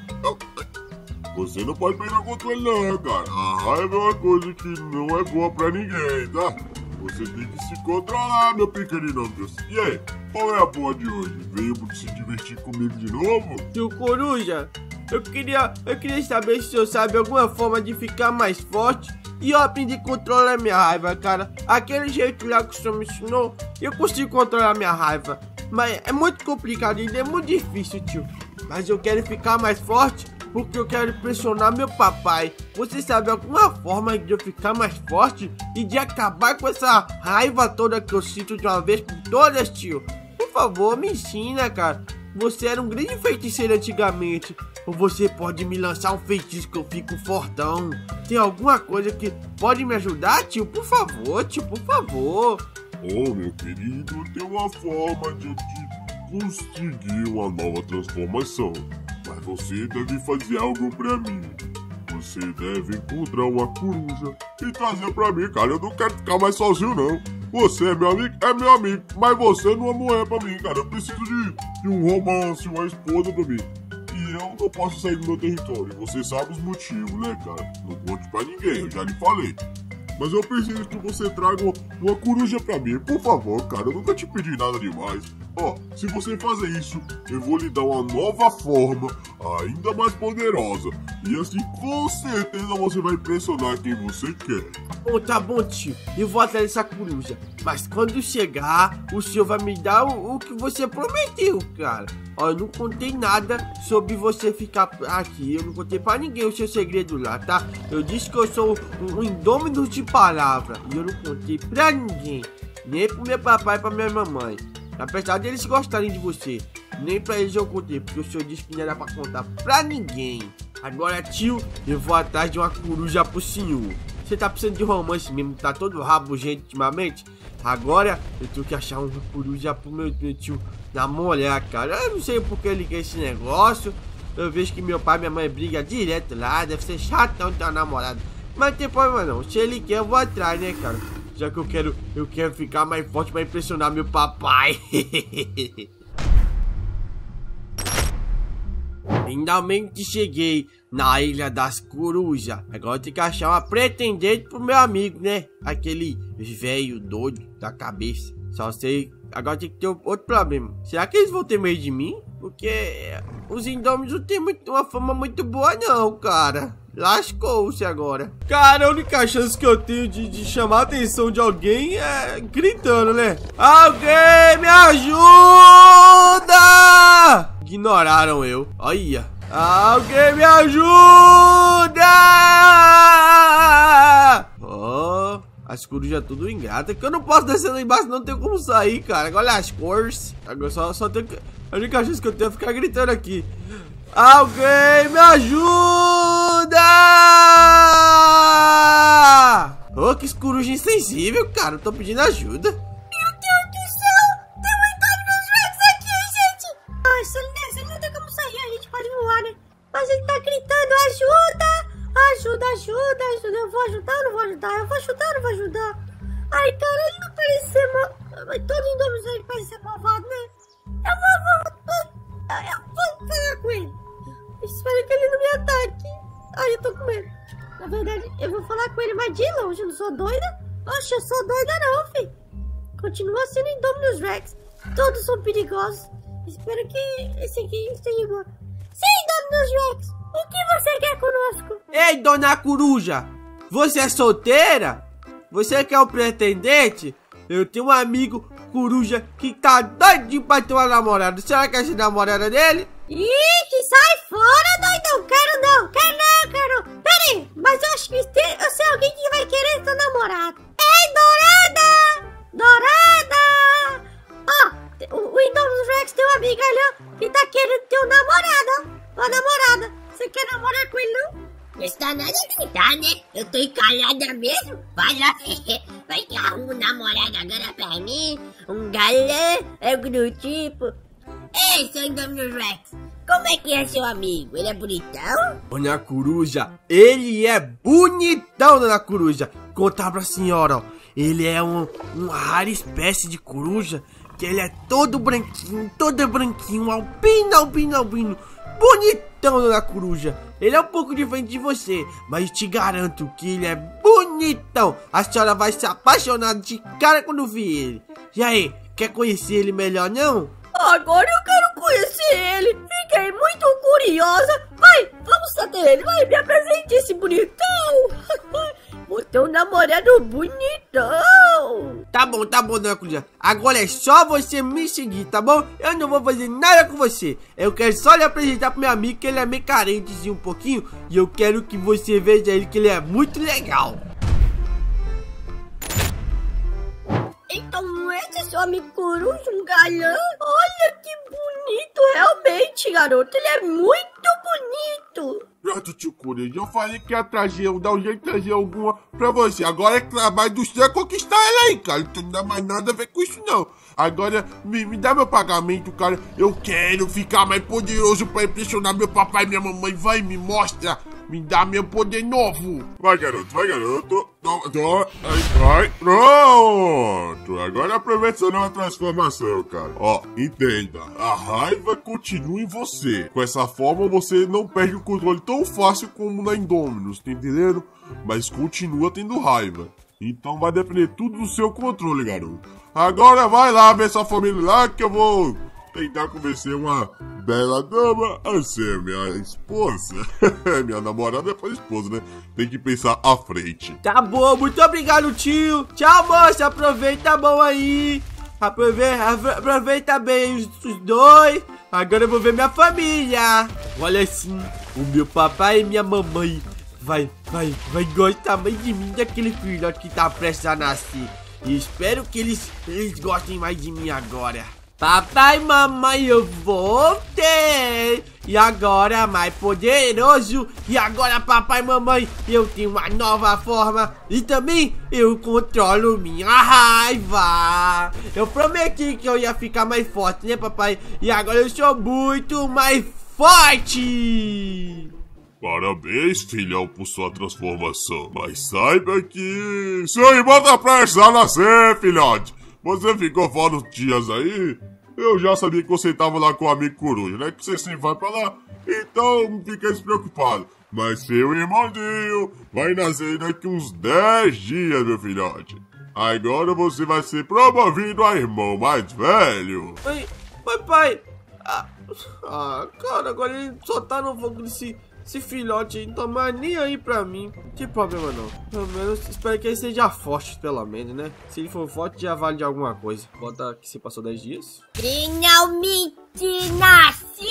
você não pode perder o controle não, cara. A raiva é uma coisa que não é boa pra ninguém, tá? Você tem que se controlar, meu pequenino. E aí, qual é a boa de hoje? Veio se divertir comigo de novo? Tio Coruja, eu queria saber se o senhor sabe alguma forma de ficar mais forte. E eu aprendi a controlar minha raiva, cara. Aquele jeito lá que o senhor me ensinou, eu consigo controlar minha raiva. Mas é muito complicado e é muito difícil, tio. Mas eu quero ficar mais forte porque eu quero impressionar meu papai. Você sabe alguma forma de eu ficar mais forte e de acabar com essa raiva toda que eu sinto de uma vez por todas, tio? Por favor, me ensina, cara. Você era um grande feiticeiro antigamente. Ou você pode me lançar um feitiço que eu fico fortão. Tem alguma coisa que pode me ajudar, tio? Por favor, tio, por favor. Oh, meu querido, tem uma forma de conseguir uma nova transformação. Mas você deve fazer algo pra mim. Você deve encontrar uma coruja e trazer pra mim, cara. Eu não quero ficar mais sozinho, não. Você é meu amigo, mas você não é mulher pra mim, cara. Eu preciso de um romance, uma esposa pra mim. E eu não posso sair do meu território. Você sabe os motivos, né, cara? Não conte pra ninguém, eu já lhe falei. Mas eu preciso que você traga uma coruja pra mim, por favor, cara. Eu nunca te pedi nada demais. Ó, se você fazer isso, eu vou lhe dar uma nova forma, ainda mais poderosa. E assim, com certeza você vai impressionar quem você quer. Tá bom, tio. Eu vou atrás dessa coruja. Mas quando chegar, o senhor vai me dar o que você prometeu, cara. Ó, eu não contei nada sobre você ficar aqui. Eu não contei pra ninguém o seu segredo lá, tá? Eu disse que eu sou um indômino de palavra. E eu não contei pra ninguém. Nem pro meu papai e pra minha mamãe. Apesar deles gostarem de você, nem pra eles eu contei, porque o senhor disse que não era pra contar pra ninguém. Agora, tio, eu vou atrás de uma coruja pro senhor. Você tá precisando de romance mesmo, tá todo rabugento ultimamente? Agora, eu tenho que achar uma coruja pro meu tio namorar, cara. Eu não sei porque ele quer esse negócio. Eu vejo que meu pai e minha mãe brigam direto lá, deve ser chatão ter uma namorada. Mas não tem problema não, se ele quer eu vou atrás, né, cara? Já que eu quero ficar mais forte pra impressionar meu papai. Finalmente cheguei na Ilha das Corujas. Agora tem que achar uma pretendente pro meu amigo, né? Aquele velho doido da cabeça. Só sei. Agora tem que ter outro problema. Será que eles vão ter medo de mim? Porque os indôminos não tem uma fama muito boa não, cara. Lascou-se agora. Cara, a única chance que eu tenho de chamar a atenção de alguém é gritando, né? Alguém me ajuda! Ignoraram eu. Olha. Alguém me ajuda! Oh, as corujas tudo ingrata. Que eu não posso descer lá embaixo, não tenho como sair, cara. Olha as cores. Agora só tenho que... A única chance que eu tenho é ficar gritando aqui. Alguém me ajuda! Oh, que coruja insensível, cara. Eu tô pedindo ajuda. Meu Deus do céu! Tem um Indôminus Rex aqui, gente! Ai, se ele não tem como sair, a gente pode voar, né? Mas ele tá gritando, ajuda! Ajuda, ajuda, ajuda. Eu vou ajudar ou não vou ajudar? Eu vou ajudar ou não vou ajudar? Ai, cara, ele não parece ser mal... Todo Indôminus Rex parece ser malvado, né? Eu vou falar com ele. Espero que ele não me ataque. Ai, eu tô com medo. Na verdade, eu vou falar com ele, mas de longe. Eu não sou doida. Oxe, eu sou doida não, filho. continua sendo Indominus Rex. Todos são perigosos. Espero que esse aqui esteja bom. Sim, Indominus Rex, o que você quer conosco? Ei, dona Coruja, você é solteira? Você quer um pretendente? Eu tenho um amigo coruja que tá doidinho pra ter uma namorada. Será que é essa namorada dele? Ih, sai fora, doidão. Quero não. Pera aí, mas eu acho que eu sei alguém que vai querer seu namorado. Ei, Dourada! Ó, o Indominus Rex tem uma amiga ali, ó, que tá querendo ter um namorado, ó. Uma namorada. Você quer namorar com ele, não? Não está nada de tá, né? Eu tô encalhada mesmo. Vai lá, vai que arruma um namorado agora pra mim. Um galã, algo do tipo. Ei, seu Indominus Rex, como é que é seu amigo? Ele é bonitão? Dona Coruja, ele é bonitão, dona Coruja. Contar pra senhora, ó. Ele é uma rara espécie de coruja, que ele é todo branquinho, albino. Bonitão, dona Coruja. Ele é um pouco diferente de você, mas te garanto que ele é bonitão. A senhora vai se apaixonar de cara quando vir ele. E aí, quer conhecer ele melhor, não? Agora eu quero conhecer ele. Fiquei muito curiosa. Vai, vamos até ele. Vai, me apresente esse bonitão. Vou ter um namorado bonitão. Tá bom, dona Coruja. Agora é só você me seguir, tá bom? Eu não vou fazer nada com você. Eu quero só lhe apresentar pro meu amigo, que ele é meio carentezinho um pouquinho. E eu quero que você veja ele, que ele é muito legal. Então esse é seu amigo coruja, um galã? Olha que bonito, realmente, garoto. Ele é muito bonito. Pronto, tio Coruja, eu falei que ia trazer, dar um jeito de trazer alguma pra você. Agora é trabalho do seu conquistar ela aí, cara. Não dá mais nada a ver com isso, não. Agora, me dá meu pagamento, cara. Eu quero ficar mais poderoso pra impressionar meu papai e minha mamãe. Vai, me mostra. Me dá meu poder novo. Vai, garoto, vai, garoto. Vai, pronto. Agora aproveita essa nova transformação, cara. Ó, entenda. A raiva continua em você. Com essa forma, você não perde o controle tão fácil como na Indominus, tá entendendo? Mas continua tendo raiva. Então vai depender tudo do seu controle, garoto. Agora vai lá ver sua família lá, que eu vou tentar convencer uma bela dama a ser minha esposa. Minha namorada é depois esposa, né? Tem que pensar à frente. Tá bom, muito obrigado, tio. Tchau, moça. Aproveita bom aí. Aproveita bem os dois. Agora eu vou ver minha família. Olha assim, o meu papai e minha mamãe vai gostar mais de mim, daquele filhote que tá prestes a nascer. E espero que eles gostem mais de mim agora. Papai e mamãe, eu voltei. E agora mais poderoso. E agora, papai e mamãe, eu tenho uma nova forma. E também eu controlo minha raiva. Eu prometi que eu ia ficar mais forte, né, papai? E agora eu sou muito mais forte. Parabéns, filhão, por sua transformação. Mas saiba que seu irmão tá prestes a nascer, filhote. Você ficou fora uns dias aí? Eu já sabia que você tava lá com o amigo coruja, né? Que você sempre vai pra lá. Então, não fiquei despreocupado. Mas seu irmãozinho vai nascer daqui uns 10 dias, meu filhote. Agora você vai ser promovido a irmão mais velho. Papai. Cara, agora ele só tá no fogo desse filhote aí, não tá mais nem aí pra mim. Não tem problema não. Pelo menos espero que ele seja forte, pelo menos, né? Se ele for forte, já vale de alguma coisa. Bota que se passou 10 dias. Finalmente nasci!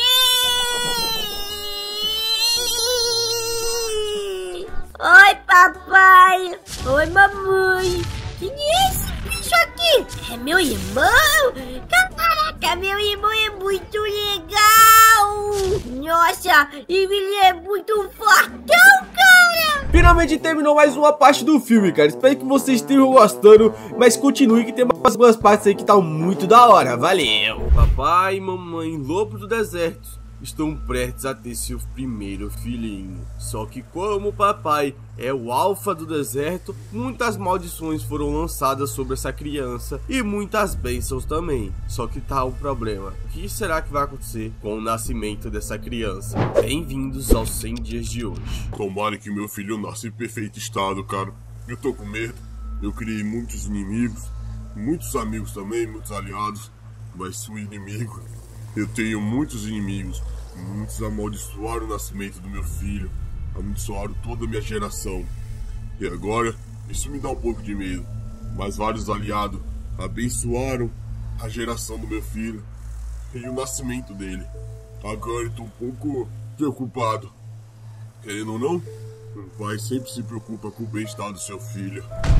Oi, papai! Oi, mamãe! Quem é esse bicho aqui? É meu irmão? Caraca, meu irmão é muito legal! Nossa, ele é muito fortão, cara! Finalmente terminou mais uma parte do filme, cara. Espero que vocês estejam gostando. Mas continue que tem mais duas partes aí que tá muito da hora. Valeu! Papai e mamãe lobo do deserto estão prestes a ter seu primeiro filhinho. Só que como o papai é o alfa do deserto, muitas maldições foram lançadas sobre essa criança e muitas bênçãos também. Só que tá um problema. O que será que vai acontecer com o nascimento dessa criança? Bem-vindos aos 100 dias de hoje. Tomara que meu filho nasça em perfeito estado, cara. Eu tô com medo. Eu criei muitos inimigos. muitos amigos também, muitos aliados, mas um inimigo. Eu tenho muitos inimigos. Muitos amaldiçoaram o nascimento do meu filho, amaldiçoaram toda a minha geração. E agora, isso me dá um pouco de medo. Mas vários aliados abençoaram a geração do meu filho e o nascimento dele. Agora eu tô um pouco preocupado. Querendo ou não, o pai sempre se preocupa com o bem-estar do seu filho.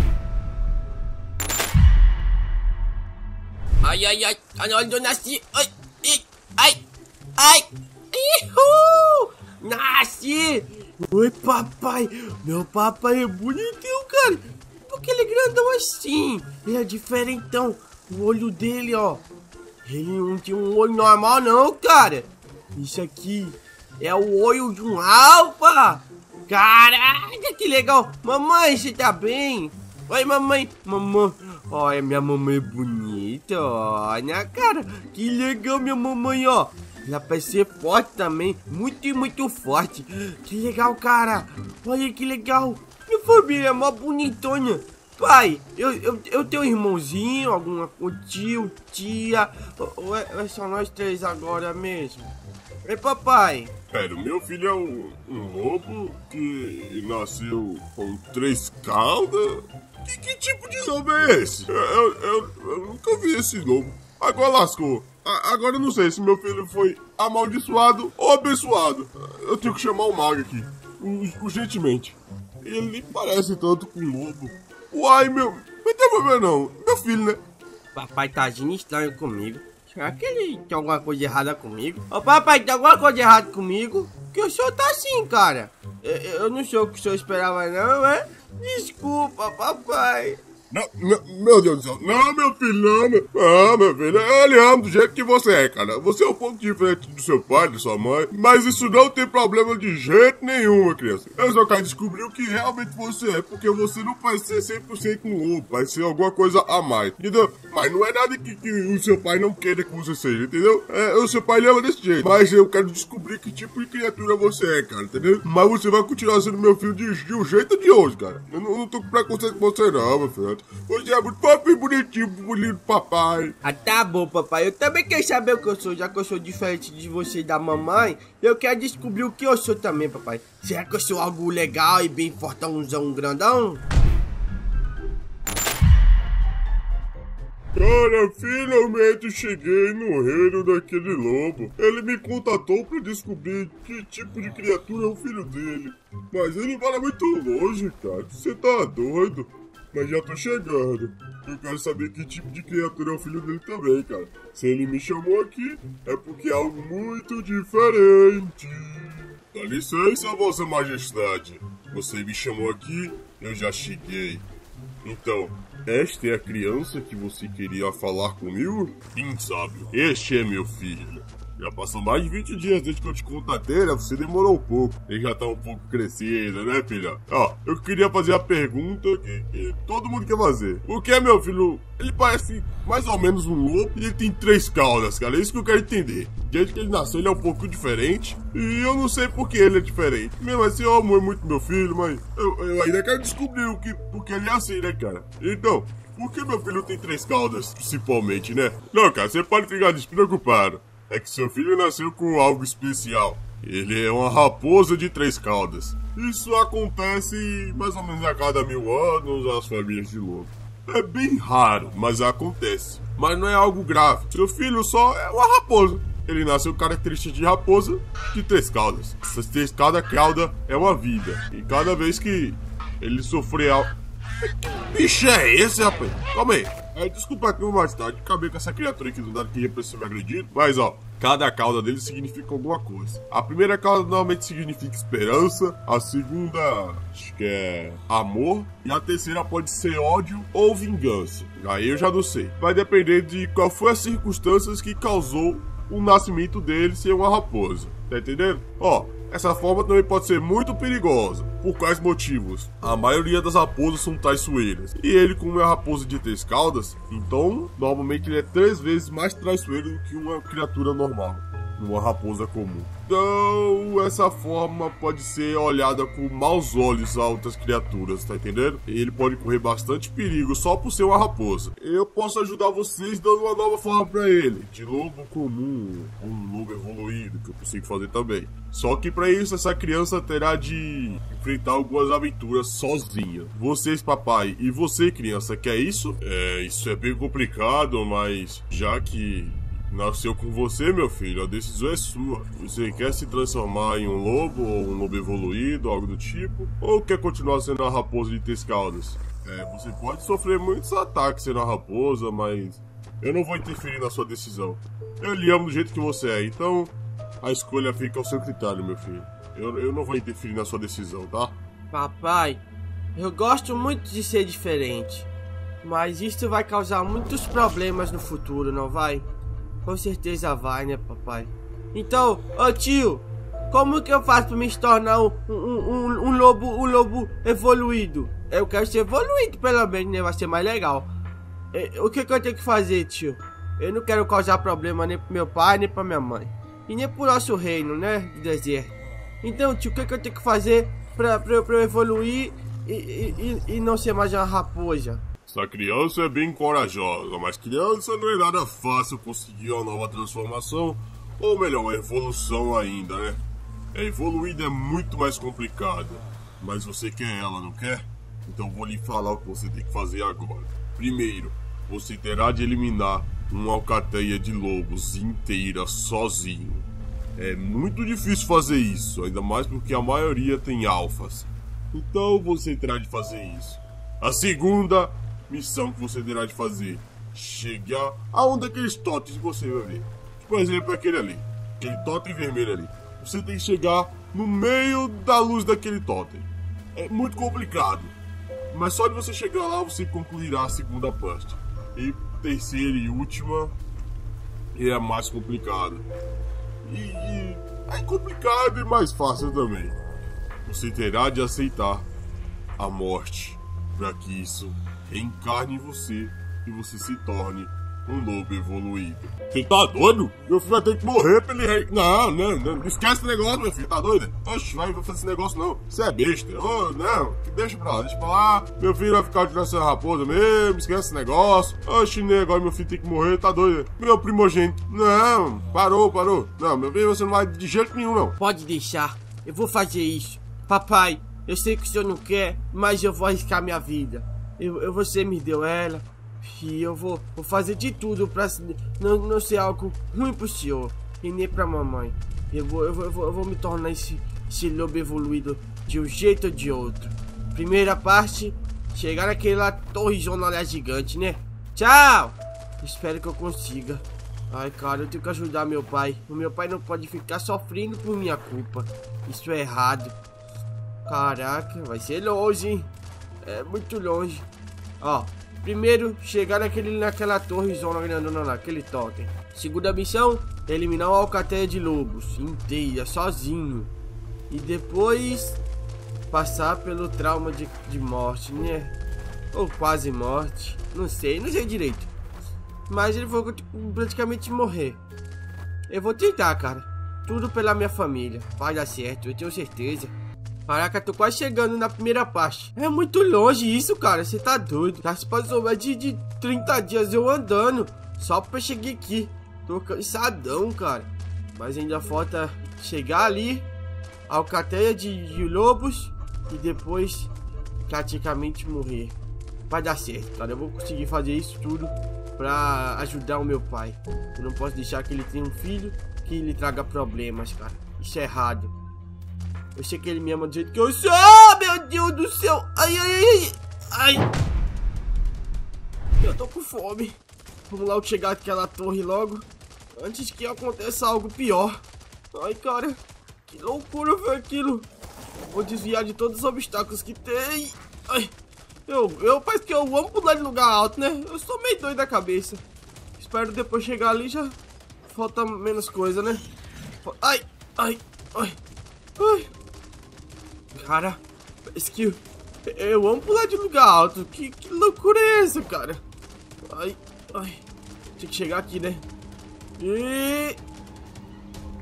Ai, olha, eu nasci. Ai, Ihu! Nasci! Oi, papai! Meu papai é bonitinho, cara! Por que ele é grandão assim? Ele é diferentão. O olho dele, ó. Ele não tem um olho normal, não, cara. Isso aqui é o olho de um alfa. Caraca, que legal. Mamãe, você tá bem? Oi, mamãe. Mamãe. Olha, minha mamãe é bonita. Olha, cara. Que legal, minha mamãe, ó. Ela parece ser forte também. Muito forte. Que legal, cara. Olha que legal. Minha família é mó bonitona. Pai, eu tenho um irmãozinho, um tio, tia. Ou é só nós três agora mesmo? Ei, papai. Pera, o meu filho é um lobo que nasceu com 3 caudas? Que tipo de lobo é esse? Eu nunca vi esse lobo. Agora lascou. Agora eu não sei se meu filho foi amaldiçoado ou abençoado. Eu tenho que chamar o mago aqui, urgentemente. Ele parece tanto com um lobo. Uai, não tem problema não. Meu filho, né? Papai tá agindo estranho comigo. Será que ele tem alguma coisa errada comigo? Ô, papai, tem alguma coisa errada comigo? Que o senhor tá assim, cara. Eu não sei o que o senhor esperava não, é? Desculpa, papai. Não, meu Deus do céu. Não, meu filho, não. Meu filho, eu lhe amo do jeito que você é, cara. Você é um pouco diferente do seu pai, de sua mãe, mas isso não tem problema de jeito nenhum, criança. Eu só quero descobrir o que realmente você é, porque você não vai ser 100% um lobo, vai ser alguma coisa a mais, entendeu? Mas não é nada que o seu pai não queira que você seja, entendeu? O seu pai lhe ama desse jeito, mas eu quero descobrir que tipo de criatura você é, cara, entendeu? Mas você vai continuar sendo meu filho de um jeito de hoje, cara. Eu não tô com preconceito com você não, meu filho. Você é muito fofinho, bonitinho, bonito, papai. Ah, tá bom, papai. Eu também quero saber o que eu sou, já que eu sou diferente de você e da mamãe. Eu quero descobrir o que eu sou também, papai. Será que eu sou algo legal e bem fortãozão, grandão? Cara, finalmente cheguei no reino daquele lobo. Ele me contatou pra descobrir que tipo de criatura é o filho dele. Mas ele mora muito longe, cara. Você tá doido? Mas já tô chegando. Eu quero saber que tipo de criatura é o filho dele também, cara. Se ele me chamou aqui, é porque é algo muito diferente. Dá licença, Vossa Majestade. Você me chamou aqui, eu já cheguei. Então, esta é a criança que você queria falar comigo? Quem sabe? Este é meu filho. Já passou mais de 20 dias desde que eu te contatei, né? Você demorou um pouco. Ele já tá um pouco crescido, né, filha? Ó, eu queria fazer a pergunta que todo mundo quer fazer. O que é meu filho? Ele parece mais ou menos um lobo e ele tem 3 caudas, cara. É isso que eu quero entender. Desde que ele nasceu, ele é um pouco diferente. E eu não sei por que ele é diferente. Mesmo assim, eu amo muito meu filho, mas eu ainda quero descobrir porque ele é assim, né, cara? Então, por que meu filho tem 3 caudas, principalmente, né? Não, cara, você pode ficar despreocupado. É que seu filho nasceu com algo especial. Ele é uma raposa de 3 caudas. Isso acontece mais ou menos a cada 1000 anos às famílias de lobo. É bem raro, mas acontece. Mas não é algo grave. Seu filho só é uma raposa. Ele nasceu com características de raposa de 3 caudas. Cada cauda é uma vida. E cada vez que ele sofrer algo... Que bicho é esse, rapaz? Calma aí. Desculpa aqui mais tarde, acabei com essa criatura aqui do lado que ia pra ser agredido. Mas ó, cada cauda dele significa alguma coisa. A primeira cauda normalmente significa esperança. A segunda, acho que é amor. E a terceira pode ser ódio ou vingança. Aí eu já não sei. Vai depender de qual foi as circunstâncias que causou o nascimento dele ser uma raposa. Tá entendendo? Ó, essa forma também pode ser muito perigosa. Por quais motivos? A maioria das raposas são traiçoeiras. E ele, como é uma raposa de 3 caudas, então, normalmente ele é 3 vezes mais traiçoeiro do que uma criatura normal. numa raposa comum. Então, essa forma pode ser olhada com maus olhos a outras criaturas, tá entendendo? Ele pode correr bastante perigo só por ser uma raposa. Eu posso ajudar vocês dando uma nova forma pra ele, de lobo comum, ou um lobo evoluído, que eu consigo fazer também. Só que pra isso, essa criança terá de enfrentar algumas aventuras sozinha. Vocês, papai, e você, criança, quer isso? Isso é bem complicado, mas já que nasceu com você, meu filho, a decisão é sua. Você quer se transformar em um lobo, ou um lobo evoluído, algo do tipo? Ou quer continuar sendo a raposa de 3 caudas? Você pode sofrer muitos ataques sendo a raposa, mas eu não vou interferir na sua decisão. Eu lhe amo do jeito que você é, então a escolha fica ao seu critério, meu filho. Eu não vou interferir na sua decisão, tá? Papai, eu gosto muito de ser diferente, mas isso vai causar muitos problemas no futuro, não vai? Com certeza vai, né, papai? Então, ô tio, como que eu faço pra me tornar um lobo evoluído? Eu quero ser evoluído, pelo menos, né? Vai ser mais legal. O que eu tenho que fazer, tio? Eu não quero causar problema nem pro meu pai, nem pra minha mãe. E nem pro nosso reino, né, de deserto. Então, tio, o que eu tenho que fazer pra eu evoluir e não ser mais uma raposa? Essa criança é bem corajosa, mas criança não é nada fácil conseguir uma nova transformação, ou melhor, uma evolução ainda, né? Evoluída é muito mais complicado, mas você quer ela, não quer? Então vou lhe falar o que você tem que fazer agora. Primeiro, você terá de eliminar uma alcateia de lobos inteira sozinho. É muito difícil fazer isso, ainda mais porque a maioria tem alfas. Então você terá de fazer isso. A segunda missão que você terá de fazer: chegar aonde aqueles totens você vai ver. Por exemplo, aquele ali, aquele totem vermelho ali. Você tem que chegar no meio da luz daquele totem. É muito complicado, mas só de você chegar lá você concluirá a segunda parte. E terceira e última é a mais complicada. E é complicado e mais fácil também. Você terá de aceitar a morte para que isso reencarne em você e você se torne um lobo evoluído. Você tá doido? Meu filho vai ter que morrer pra ele... Não esquece esse negócio, meu filho, tá doido? Oxe, vai fazer esse negócio não. Você é besta. Oh, não, deixa pra lá. Meu filho vai ficar tirando essa raposa mesmo, esquece esse negócio. Oxe, agora meu filho tem que morrer, tá doido? Meu primogênito. Não, parou. Não, meu filho, você não vai de jeito nenhum, não. Pode deixar, eu vou fazer isso. Papai, eu sei que o senhor não quer, mas eu vou arriscar minha vida. Você me deu ela. E eu vou fazer de tudo pra não ser algo ruim pro senhor e nem pra mamãe. Eu vou me tornar esse lobo evoluído de um jeito ou de outro. Primeira parte, chegar naquele lá torrezona lá gigante, né? Tchau! Espero que eu consiga. Ai, cara, eu tenho que ajudar meu pai. O meu pai não pode ficar sofrendo por minha culpa. Isso é errado. Caraca, vai ser longe, hein? É muito longe. Ó, primeiro, chegar naquela torrezona grandona lá, aquele totem. Segunda missão, eliminar uma alcateia de lobos inteira, sozinho. E depois, passar pelo trauma de morte, né? Ou quase morte, não sei direito. Mas ele vai praticamente morrer. Eu vou tentar, cara. Tudo pela minha família. Vai dar certo, eu tenho certeza. Caraca, tô quase chegando na primeira parte. É muito longe isso, cara. Você tá doido. Já se passou mais de 30 dias eu andando só pra chegar aqui. Tô cansadão, cara. Mas ainda falta chegar ali, a alcateia de lobos, e depois praticamente morrer. Vai dar certo, cara. Eu vou conseguir fazer isso tudo pra ajudar o meu pai. Eu não posso deixar que ele tenha um filho que lhe traga problemas, cara. Isso é errado. Eu sei que ele me ama do jeito que eu sou. Meu Deus do céu. Ai. Eu tô com fome. Vamos logo chegar àquela torre logo, antes que aconteça algo pior. Ai, cara. Que loucura foi aquilo. Vou desviar de todos os obstáculos que tem. Ai. Eu parece que eu amo pular de lugar alto, né? Eu sou meio doido da cabeça. Espero depois chegar ali já falta menos coisa, né? Ai. Cara, parece que eu amo pular de lugar alto. Que loucura é essa, cara? Ai. Tinha que chegar aqui, né?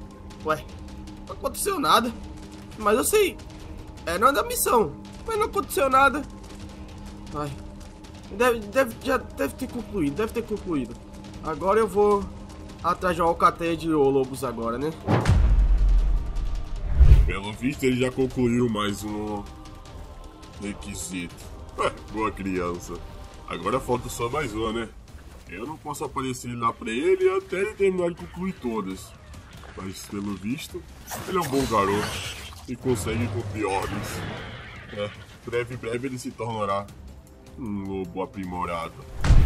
Ué, não aconteceu nada. Mas eu sei. Era uma da missão. Mas não aconteceu nada. Ai. Já deve ter concluído. Agora eu vou atrás de uma alcateia de lobos agora, né? Pelo visto, ele já concluiu mais um requisito. Boa criança. Agora falta só mais uma, né? Eu não posso aparecer lá pra ele até ele terminar de concluir todas. Mas, pelo visto, ele é um bom garoto e consegue cumprir ordens. Breve ele se tornará um lobo aprimorado.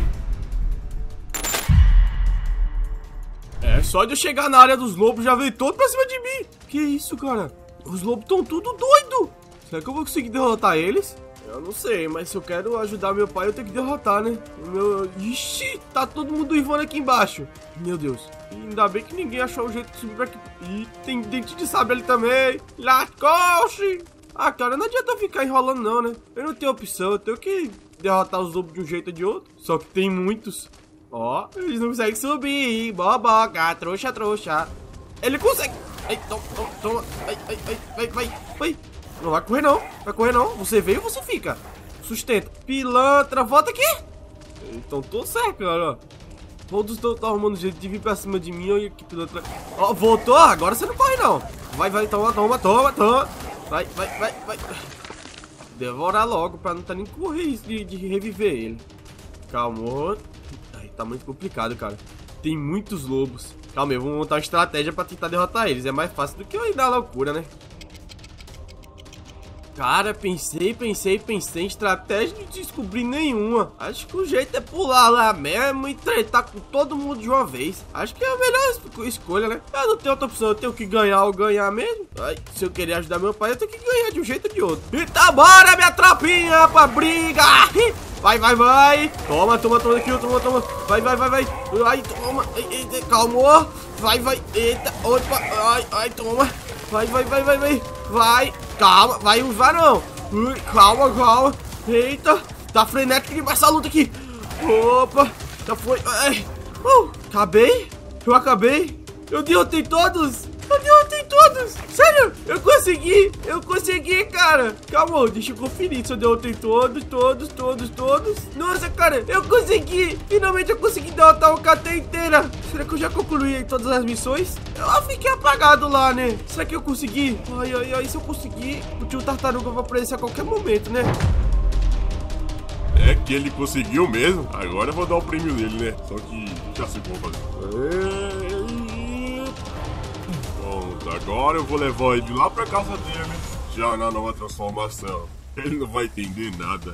É, só de eu chegar na área dos lobos já veio todo pra cima de mim. Que isso, cara? Os lobos estão tudo doido. Será que eu vou conseguir derrotar eles? Eu não sei, mas se eu quero ajudar meu pai, eu tenho que derrotar, né? Ixi, tá todo mundo uivando aqui embaixo. Meu Deus. Ainda bem que ninguém achou o jeito de subir pra aqui. Ih, tem dente de sabre ali também. Lascou-se. Ah, cara, não adianta eu ficar enrolando não, né? Eu não tenho opção, eu tenho que derrotar os lobos de um jeito ou de outro. Só que tem muitos. Ó, eles não conseguem subir. Boboca, trouxa. Ele consegue. Ai, toma. Vai. Não vai correr não. Você veio, você fica. Sustenta. Pilantra, volta aqui. Então tô cercando, ó. Todos estão arrumando jeito de vir pra cima de mim. Olha aqui, pilantra. Ó, voltou. Agora você não corre não. Vai, toma. Vai. Devora logo pra não tá nem correr de reviver ele. Calma. Ai, tá muito complicado, cara. Tem muitos lobos. Calma aí, vou montar uma estratégia pra tentar derrotar eles. É mais fácil do que eu ir na loucura, né? Cara, pensei em estratégia e não descobri nenhuma. Acho que o jeito é pular lá mesmo e tretar com todo mundo de uma vez. Acho que é a melhor escolha, né? Eu não tenho outra opção, eu tenho que ganhar ou ganhar mesmo. Ai, se eu querer ajudar meu pai, eu tenho que ganhar de um jeito ou de outro. E tá, bora, minha tropinha, pra briga! Vai. Toma aqui, toma. Vai. Ai, toma. Eita, calmou. Vai. Eita, opa. Ai, toma. Vai. Vai. Calma, vai usar não. Calma. Eita, tá frenético demais essa luta aqui. Opa, já foi. Acabei. Eu acabei. Eu derrotei todos. Sério, eu consegui, cara. Calma, deixa eu conferir se eu derrotei todos. Nossa, cara, eu consegui. Finalmente eu consegui derrotar o KT inteira. Será que eu já concluí todas as missões? Eu fiquei apagado lá, né? Será que eu consegui? Ai, se eu conseguir, o tio Tartaruga vai aparecer a qualquer momento, né? É que ele conseguiu mesmo. Agora eu vou dar o prêmio dele, né? Só que já sei como fazer. Agora eu vou levar ele lá pra casa dele, já na nova transformação. Ele não vai entender nada.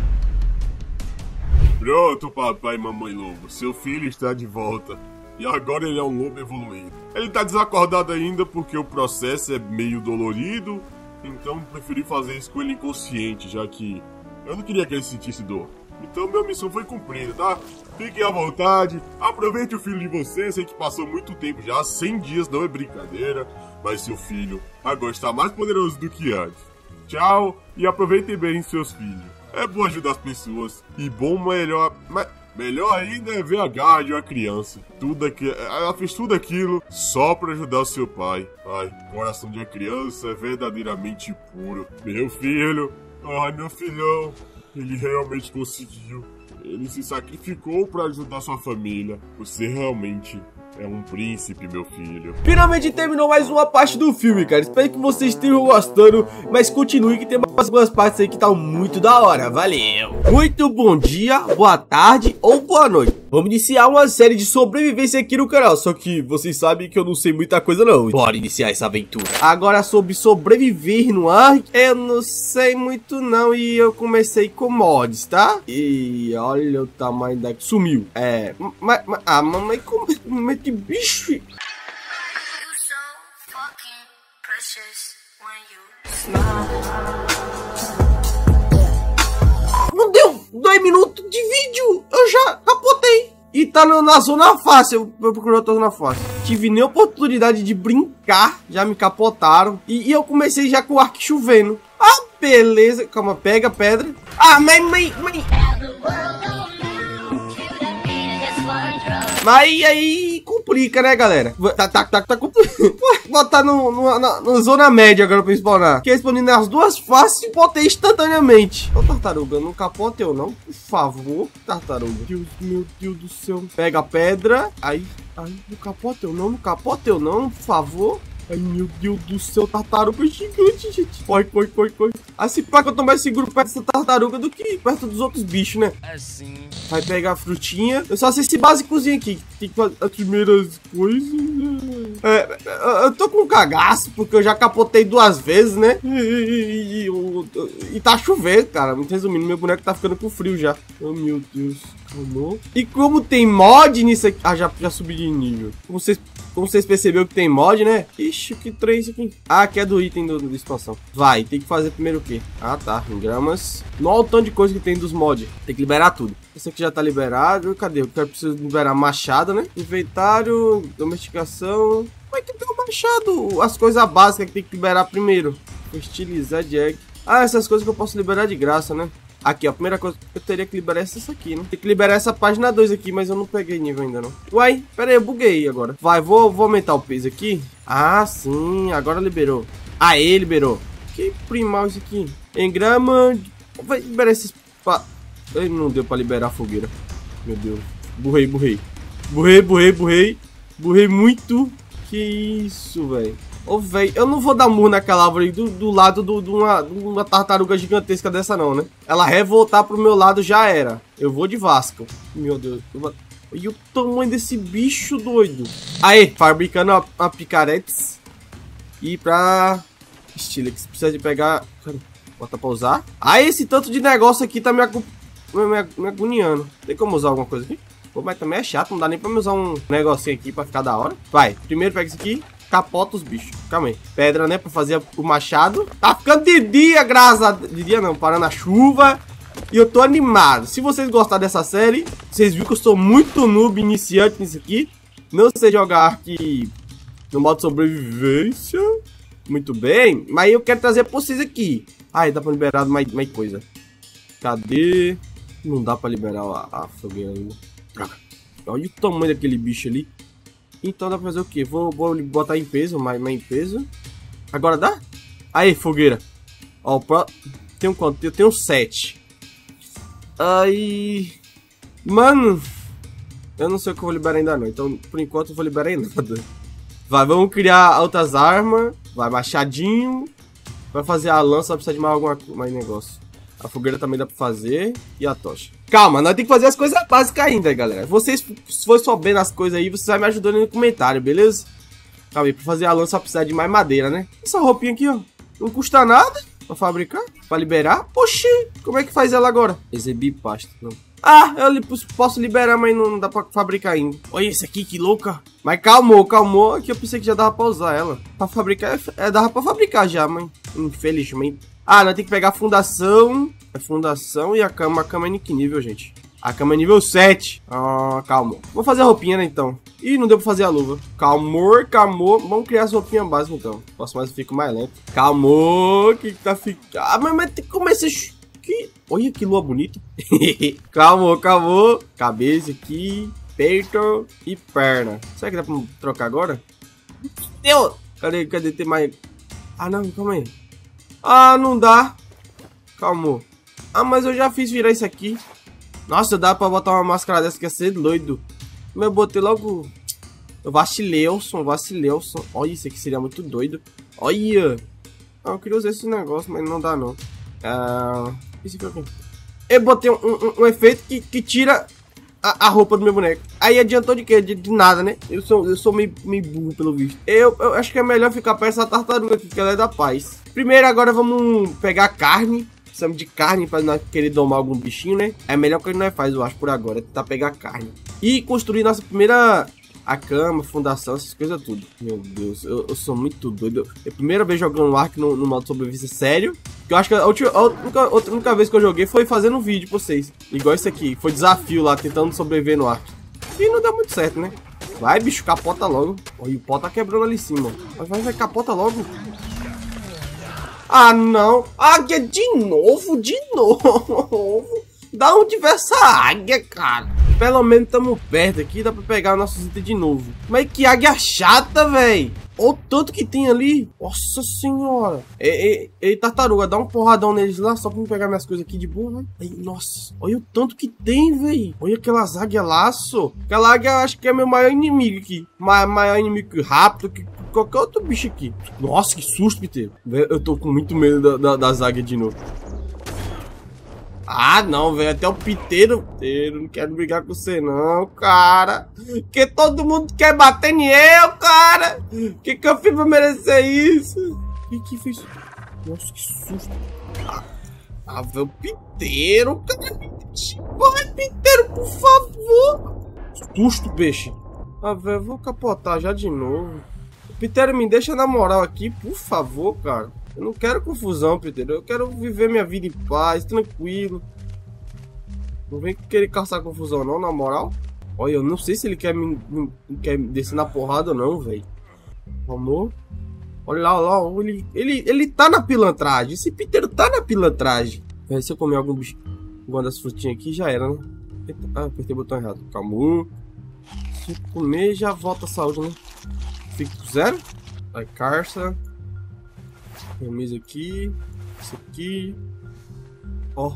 Pronto, papai e mamãe lobo, seu filho está de volta. E agora ele é um lobo evoluído. Ele tá desacordado ainda porque o processo é meio dolorido. Então preferi fazer isso com ele inconsciente, já que eu não queria que ele sentisse dor. Então minha missão foi cumprida, tá? Fiquem à vontade, aproveite o filho de vocês, sei que passou muito tempo já, 100 dias não é brincadeira, mas seu filho agora está mais poderoso do que antes. Tchau e aproveitem bem seus filhos. É bom ajudar as pessoas e melhor ainda é ver a Garra de uma criança. Ela fez tudo aquilo só para ajudar o seu pai. Ai, coração de uma criança é verdadeiramente puro. Meu filho, ai meu filhão, ele realmente conseguiu. Ele se sacrificou para ajudar sua família. Você realmente é um príncipe, meu filho. Finalmente terminou mais uma parte do filme, cara. Espero que vocês estejam gostando. Mas continue que tem mais algumas partes aí que tá muito da hora. Valeu! Muito bom dia, boa tarde ou boa noite. Vamos iniciar uma série de sobrevivência aqui no canal. Só que vocês sabem que eu não sei muita coisa não. Bora iniciar essa aventura. Agora sobre sobreviver no ar, eu não sei muito não. E eu comecei com mods, tá? E olha o tamanho daqui. Sumiu. Mamãe como que bicho. Não deu 2 minutos de vídeo, eu já capotei. E tá na zona fácil, eu procurei outra zona fácil. Tive nem oportunidade de brincar, já me capotaram. E eu comecei já com o arco chovendo. Ah, beleza. Calma, pega a pedra. Ah, mãe. Mas aí complica, né, galera? Tá complicado. Botar na zona média agora pra spawnar. Porque spawning nas duas faces e botei instantaneamente. Ô, tartaruga, não capota eu não. Por favor, tartaruga. Meu Deus do céu. Pega a pedra. Aí, não capota eu não. Não capota eu não, por favor. Ai, meu Deus do céu, tartaruga gigante, gente. Corre. Assim, pá, que eu tô mais seguro perto dessa tartaruga do que perto dos outros bichos, né? Assim. Vai pegar a frutinha. Eu só sei esse básicozinho aqui. Tem que fazer as primeiras coisas. Eu tô com um cagaço, porque eu já capotei 2 vezes, né? E tá chovendo, cara. Muito resumindo, meu boneco tá ficando com frio já. Oh, meu Deus. Calma. E como tem mod nisso aqui... Ah, já subi de nível. Como vocês perceberam que tem mod, né? Ixi, que trem isso aqui. Ah, aqui é do item da expansão. Vai, tem que fazer primeiro o quê? Ah, tá. Em gramas. Não olha o tanto de coisa que tem dos mods. Tem que liberar tudo. Esse aqui já tá liberado. Cadê? Eu preciso liberar machado, né? Inventário, domesticação. Como é que tem o machado? As coisas básicas que tem que liberar primeiro. Estilizar Jack. Ah, essas coisas que eu posso liberar de graça, né? Aqui, ó, a primeira coisa, eu teria que liberar essa aqui, né? Tem que liberar essa página 2 aqui, mas eu não peguei nível ainda, não. Uai, pera aí, eu buguei agora. Vai, vou aumentar o peso aqui. Ah, sim, agora liberou. Aê, liberou. Que primal isso aqui. Engrama. Vai liberar esses... Ele não deu pra liberar a fogueira. Meu Deus. Burrei. Burrei muito. Que isso, velho. Ô, velho, eu não vou dar murro naquela árvore do lado de uma tartaruga gigantesca dessa, não, né? Ela revoltar pro meu lado já era. Eu vou de Vasco. Meu Deus. E o tamanho desse bicho doido. Aí, fabricando a picaretes. E pra... Stilix. Precisa de pegar... Bota pra usar. Aí, esse tanto de negócio aqui tá me agoniando. Tem como usar alguma coisa aqui? Pô, mas também é chato. Não dá nem pra me usar um negocinho aqui pra ficar da hora. Vai. Primeiro pega isso aqui. Capota os bichos. Calma aí. Pedra, né? Pra fazer o machado. Tá ficando de dia, graças a... De dia não, parando a chuva. E eu tô animado. Se vocês gostaram dessa série, vocês viram que eu sou muito noob iniciante nisso aqui. Não sei jogar aqui no modo sobrevivência. Muito bem. Mas eu quero trazer pra vocês aqui. Ai, dá pra liberar mais coisa. Cadê? Não dá pra liberar a fogueira ainda. Droga. Olha o tamanho daquele bicho ali. Então dá pra fazer o que? Vou botar em peso, mais em peso. Agora dá? Aí, fogueira. Ó, tenho quanto? Eu tenho 7. Aí... Mano... Eu não sei o que eu vou liberar ainda não. Então, por enquanto, eu vou liberar em nada. Vai, vamos criar outras armas. Vai, machadinho. Vai fazer a lança, vai precisar de mais negócio. A fogueira também dá pra fazer. E a tocha. Calma, nós temos que fazer as coisas básicas ainda, galera. Vocês, se for sabendo as coisas aí, vocês vão me ajudando no comentário, beleza? Calma aí, pra fazer a lança vai precisar de mais madeira, né? Essa roupinha aqui, ó. Não custa nada pra fabricar, pra liberar. Oxi, como é que faz ela agora? Exibir pasta, não. Ah, eu posso liberar, mas não dá pra fabricar ainda. Olha esse aqui, que louca. Mas calmou. Que eu pensei que já dava pra usar ela. Pra fabricar, dava pra fabricar já, mas infelizmente. Ah, nós temos que pegar a fundação. A fundação e a cama. A cama é em que nível, gente? A cama é nível 7. Ah, calma. Vou fazer a roupinha, né, então. Ih, não deu pra fazer a luva. Calmou. Vamos criar as roupinhas básicas, então. Posso mais, eu fico mais lento. Calmou, que tá ficando... Ah, mas tem que começar... Olha que lua bonita. Calmou. Cabeça aqui, peito e perna. Será que dá pra trocar agora? Deu! Cadê? Tem mais... Ah, não, calma aí. Ah, não dá. Calmou. Ah, mas eu já fiz virar isso aqui. Nossa, dá pra botar uma máscara dessa que ia ser doido. Mas eu botei logo... Eu vacilei. Olha, isso aqui seria muito doido. Olha. Ah, eu queria usar esse negócio, mas não dá não. Esse aqui. Eu botei um efeito que tira a roupa do meu boneco. Aí adiantou de quê? De nada, né? Eu sou meio burro, pelo visto. Eu acho que é melhor ficar perto dessa tartaruga aqui, que ela é da paz. Primeiro, agora vamos pegar carne. Precisamos de carne pra nós querer domar algum bichinho, né? É melhor que nós faz, eu acho, por agora. É tentar pegar carne. E construir nossa primeira... A cama, fundação, essas coisas tudo. Meu Deus, eu sou muito doido. É a primeira vez jogando Ark no modo sobrevivência sério. Que eu acho que a única vez que eu joguei foi fazendo um vídeo pra vocês. Igual esse aqui. Foi desafio lá, tentando sobreviver no Ark. E não deu muito certo, né? Vai, bicho, capota logo. Olha, o pó tá quebrando ali em cima. Vai, capota logo. Ah, não. Águia de novo. Da onde veio essa águia, cara? Pelo menos estamos perto aqui, dá pra pegar nossos itens de novo. Mas que águia chata, velho. Olha o tanto que tem ali. Nossa senhora. Ei, tartaruga, dá um porradão neles lá, só pra me pegar minhas coisas aqui de boa, velho. Ai, nossa, olha o tanto que tem, velho. Olha aquelas águias laço. Aquela águia, acho que é meu maior inimigo aqui. Maior inimigo que rápido, que qualquer outro bicho aqui. Nossa, que susto, Peter. Eu tô com muito medo das águias de novo. Ah, não, velho. Até o Piteiro. Não quero brigar com você, não, cara. Porque todo mundo quer bater em eu, cara. Que eu fiz pra merecer isso? Que fez? Nossa, que susto. Ah, velho, Piteiro, cara. Vai, Piteiro, por favor. Susto, peixe. Ah, velho, vou capotar já de novo. Piteiro, me deixa na moral aqui, por favor, cara. Eu não quero confusão, Piteiro. Eu quero viver minha vida em paz, tranquilo. Não vem querer caçar confusão, não, na moral. Olha, eu não sei se ele quer me descer na porrada ou não, velho. Amor. Olha lá, ele tá na pilantragem. Esse Piteiro tá na pilantragem. Véi, se eu comer algum bicho, alguma das frutinhas aqui, já era, né? Ah, apertei o botão errado. Calma. Se eu comer, já volta a saúde, né? Fica com 0. Aí, carça. Camisa aqui. Isso aqui. Ó.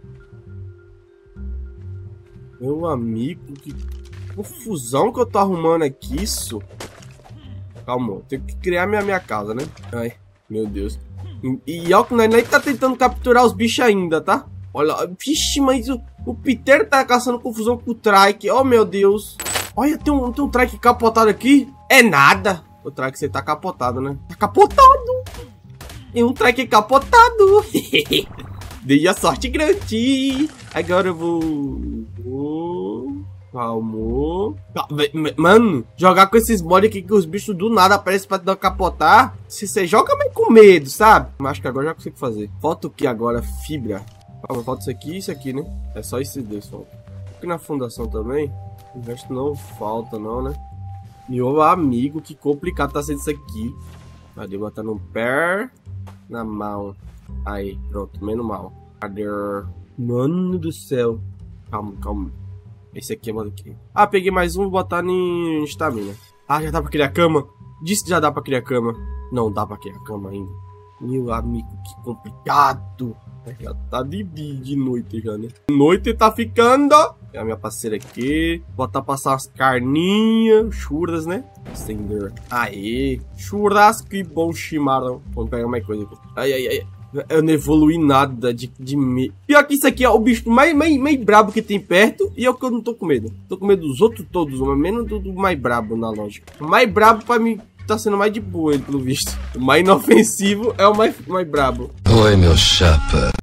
Meu amigo, que confusão que eu tô arrumando aqui, isso. Calma, eu tenho que criar minha casa, né? Ai, meu Deus. E ó, que nós nem tá tentando capturar os bichos ainda, tá? Olha, vixe, mas o Peter tá caçando confusão com o Trike. Oh, meu Deus. Olha, tem um Trike capotado aqui. É nada. O Trike, você tá capotado, né? Tá capotado. Tem um Trike capotado. Dei a sorte grande. Agora eu vou... Calma. Mano, jogar com esses mods aqui que os bichos do nada aparecem pra te capotar. Se você joga, mas com medo, sabe? Mas acho que agora já consigo fazer. Falta o que agora? Fibra. Calma, falta isso aqui e isso aqui, né? É só esses dois, falta. Aqui na fundação também. O resto não falta, não, né? Meu amigo, que complicado tá sendo isso aqui. Cadê? Botar no pé. Na mão. Aí, pronto, menos mal. Cadê? Mano do céu. Calma. Esse aqui é mano aqui. Ah, peguei mais um, vou botar em estamina. Ah, já dá pra criar cama? Disse que já dá pra criar cama. Não dá pra criar cama ainda. Meu amigo, que complicado. Já tá de noite já, né? Noite tá ficando. É a minha parceira aqui. Botar passar umas carninhas. Churras, né? Acender. Aê. Churrasco e bom chimarrão. Vamos pegar mais coisa aqui. Ai. Eu não evolui nada de medo. Pior que isso aqui é o bicho mais brabo que tem perto. E é o que eu não tô com medo. Tô com medo dos outros todos, mas menos do mais brabo na lógica. O mais brabo pra mim tá sendo mais de boa, pelo visto. O mais inofensivo é o mais brabo. Oi, meu chapa.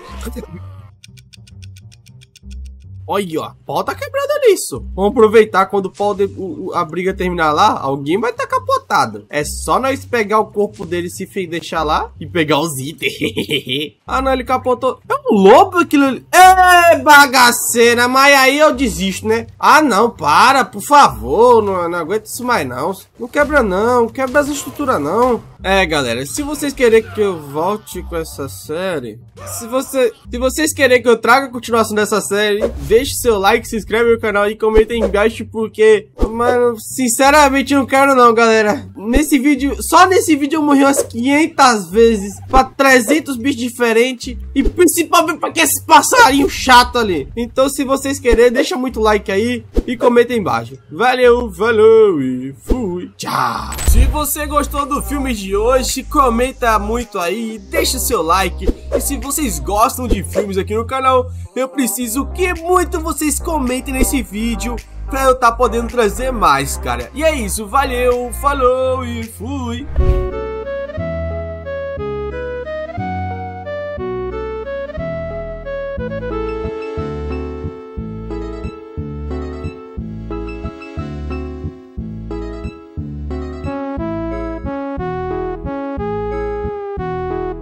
Olha, ó, o pau tá quebrado nisso. Vamos aproveitar quando o pau a briga terminar lá, alguém vai estar capotado. É só nós pegar o corpo dele, se deixar lá e pegar os itens. Ah, não, ele capotou. É um lobo aquilo ali. É bagaceira, mas aí eu desisto, né? Ah, não, para, por favor. Não aguento isso mais, não. Não quebra as estruturas, não. É, galera, se vocês querem que eu volte com essa série, se vocês querem que eu traga a continuação dessa série, deixe seu like, se inscreve no canal e comenta aí embaixo, porque, mano, sinceramente não quero não, galera. Só nesse vídeo eu morri umas 500 vezes pra 300 bichos diferentes e principalmente pra esse passarinho chato ali. Então, se vocês querem, deixa muito like aí e comenta aí embaixo. Valeu, falou e fui, tchau. Se você gostou do filme de hoje, comenta muito aí, deixa seu like. E se vocês gostam de filmes aqui no canal, eu preciso que muito vocês comentem nesse vídeo pra eu tá podendo trazer mais, cara. E é isso, valeu, falou e fui.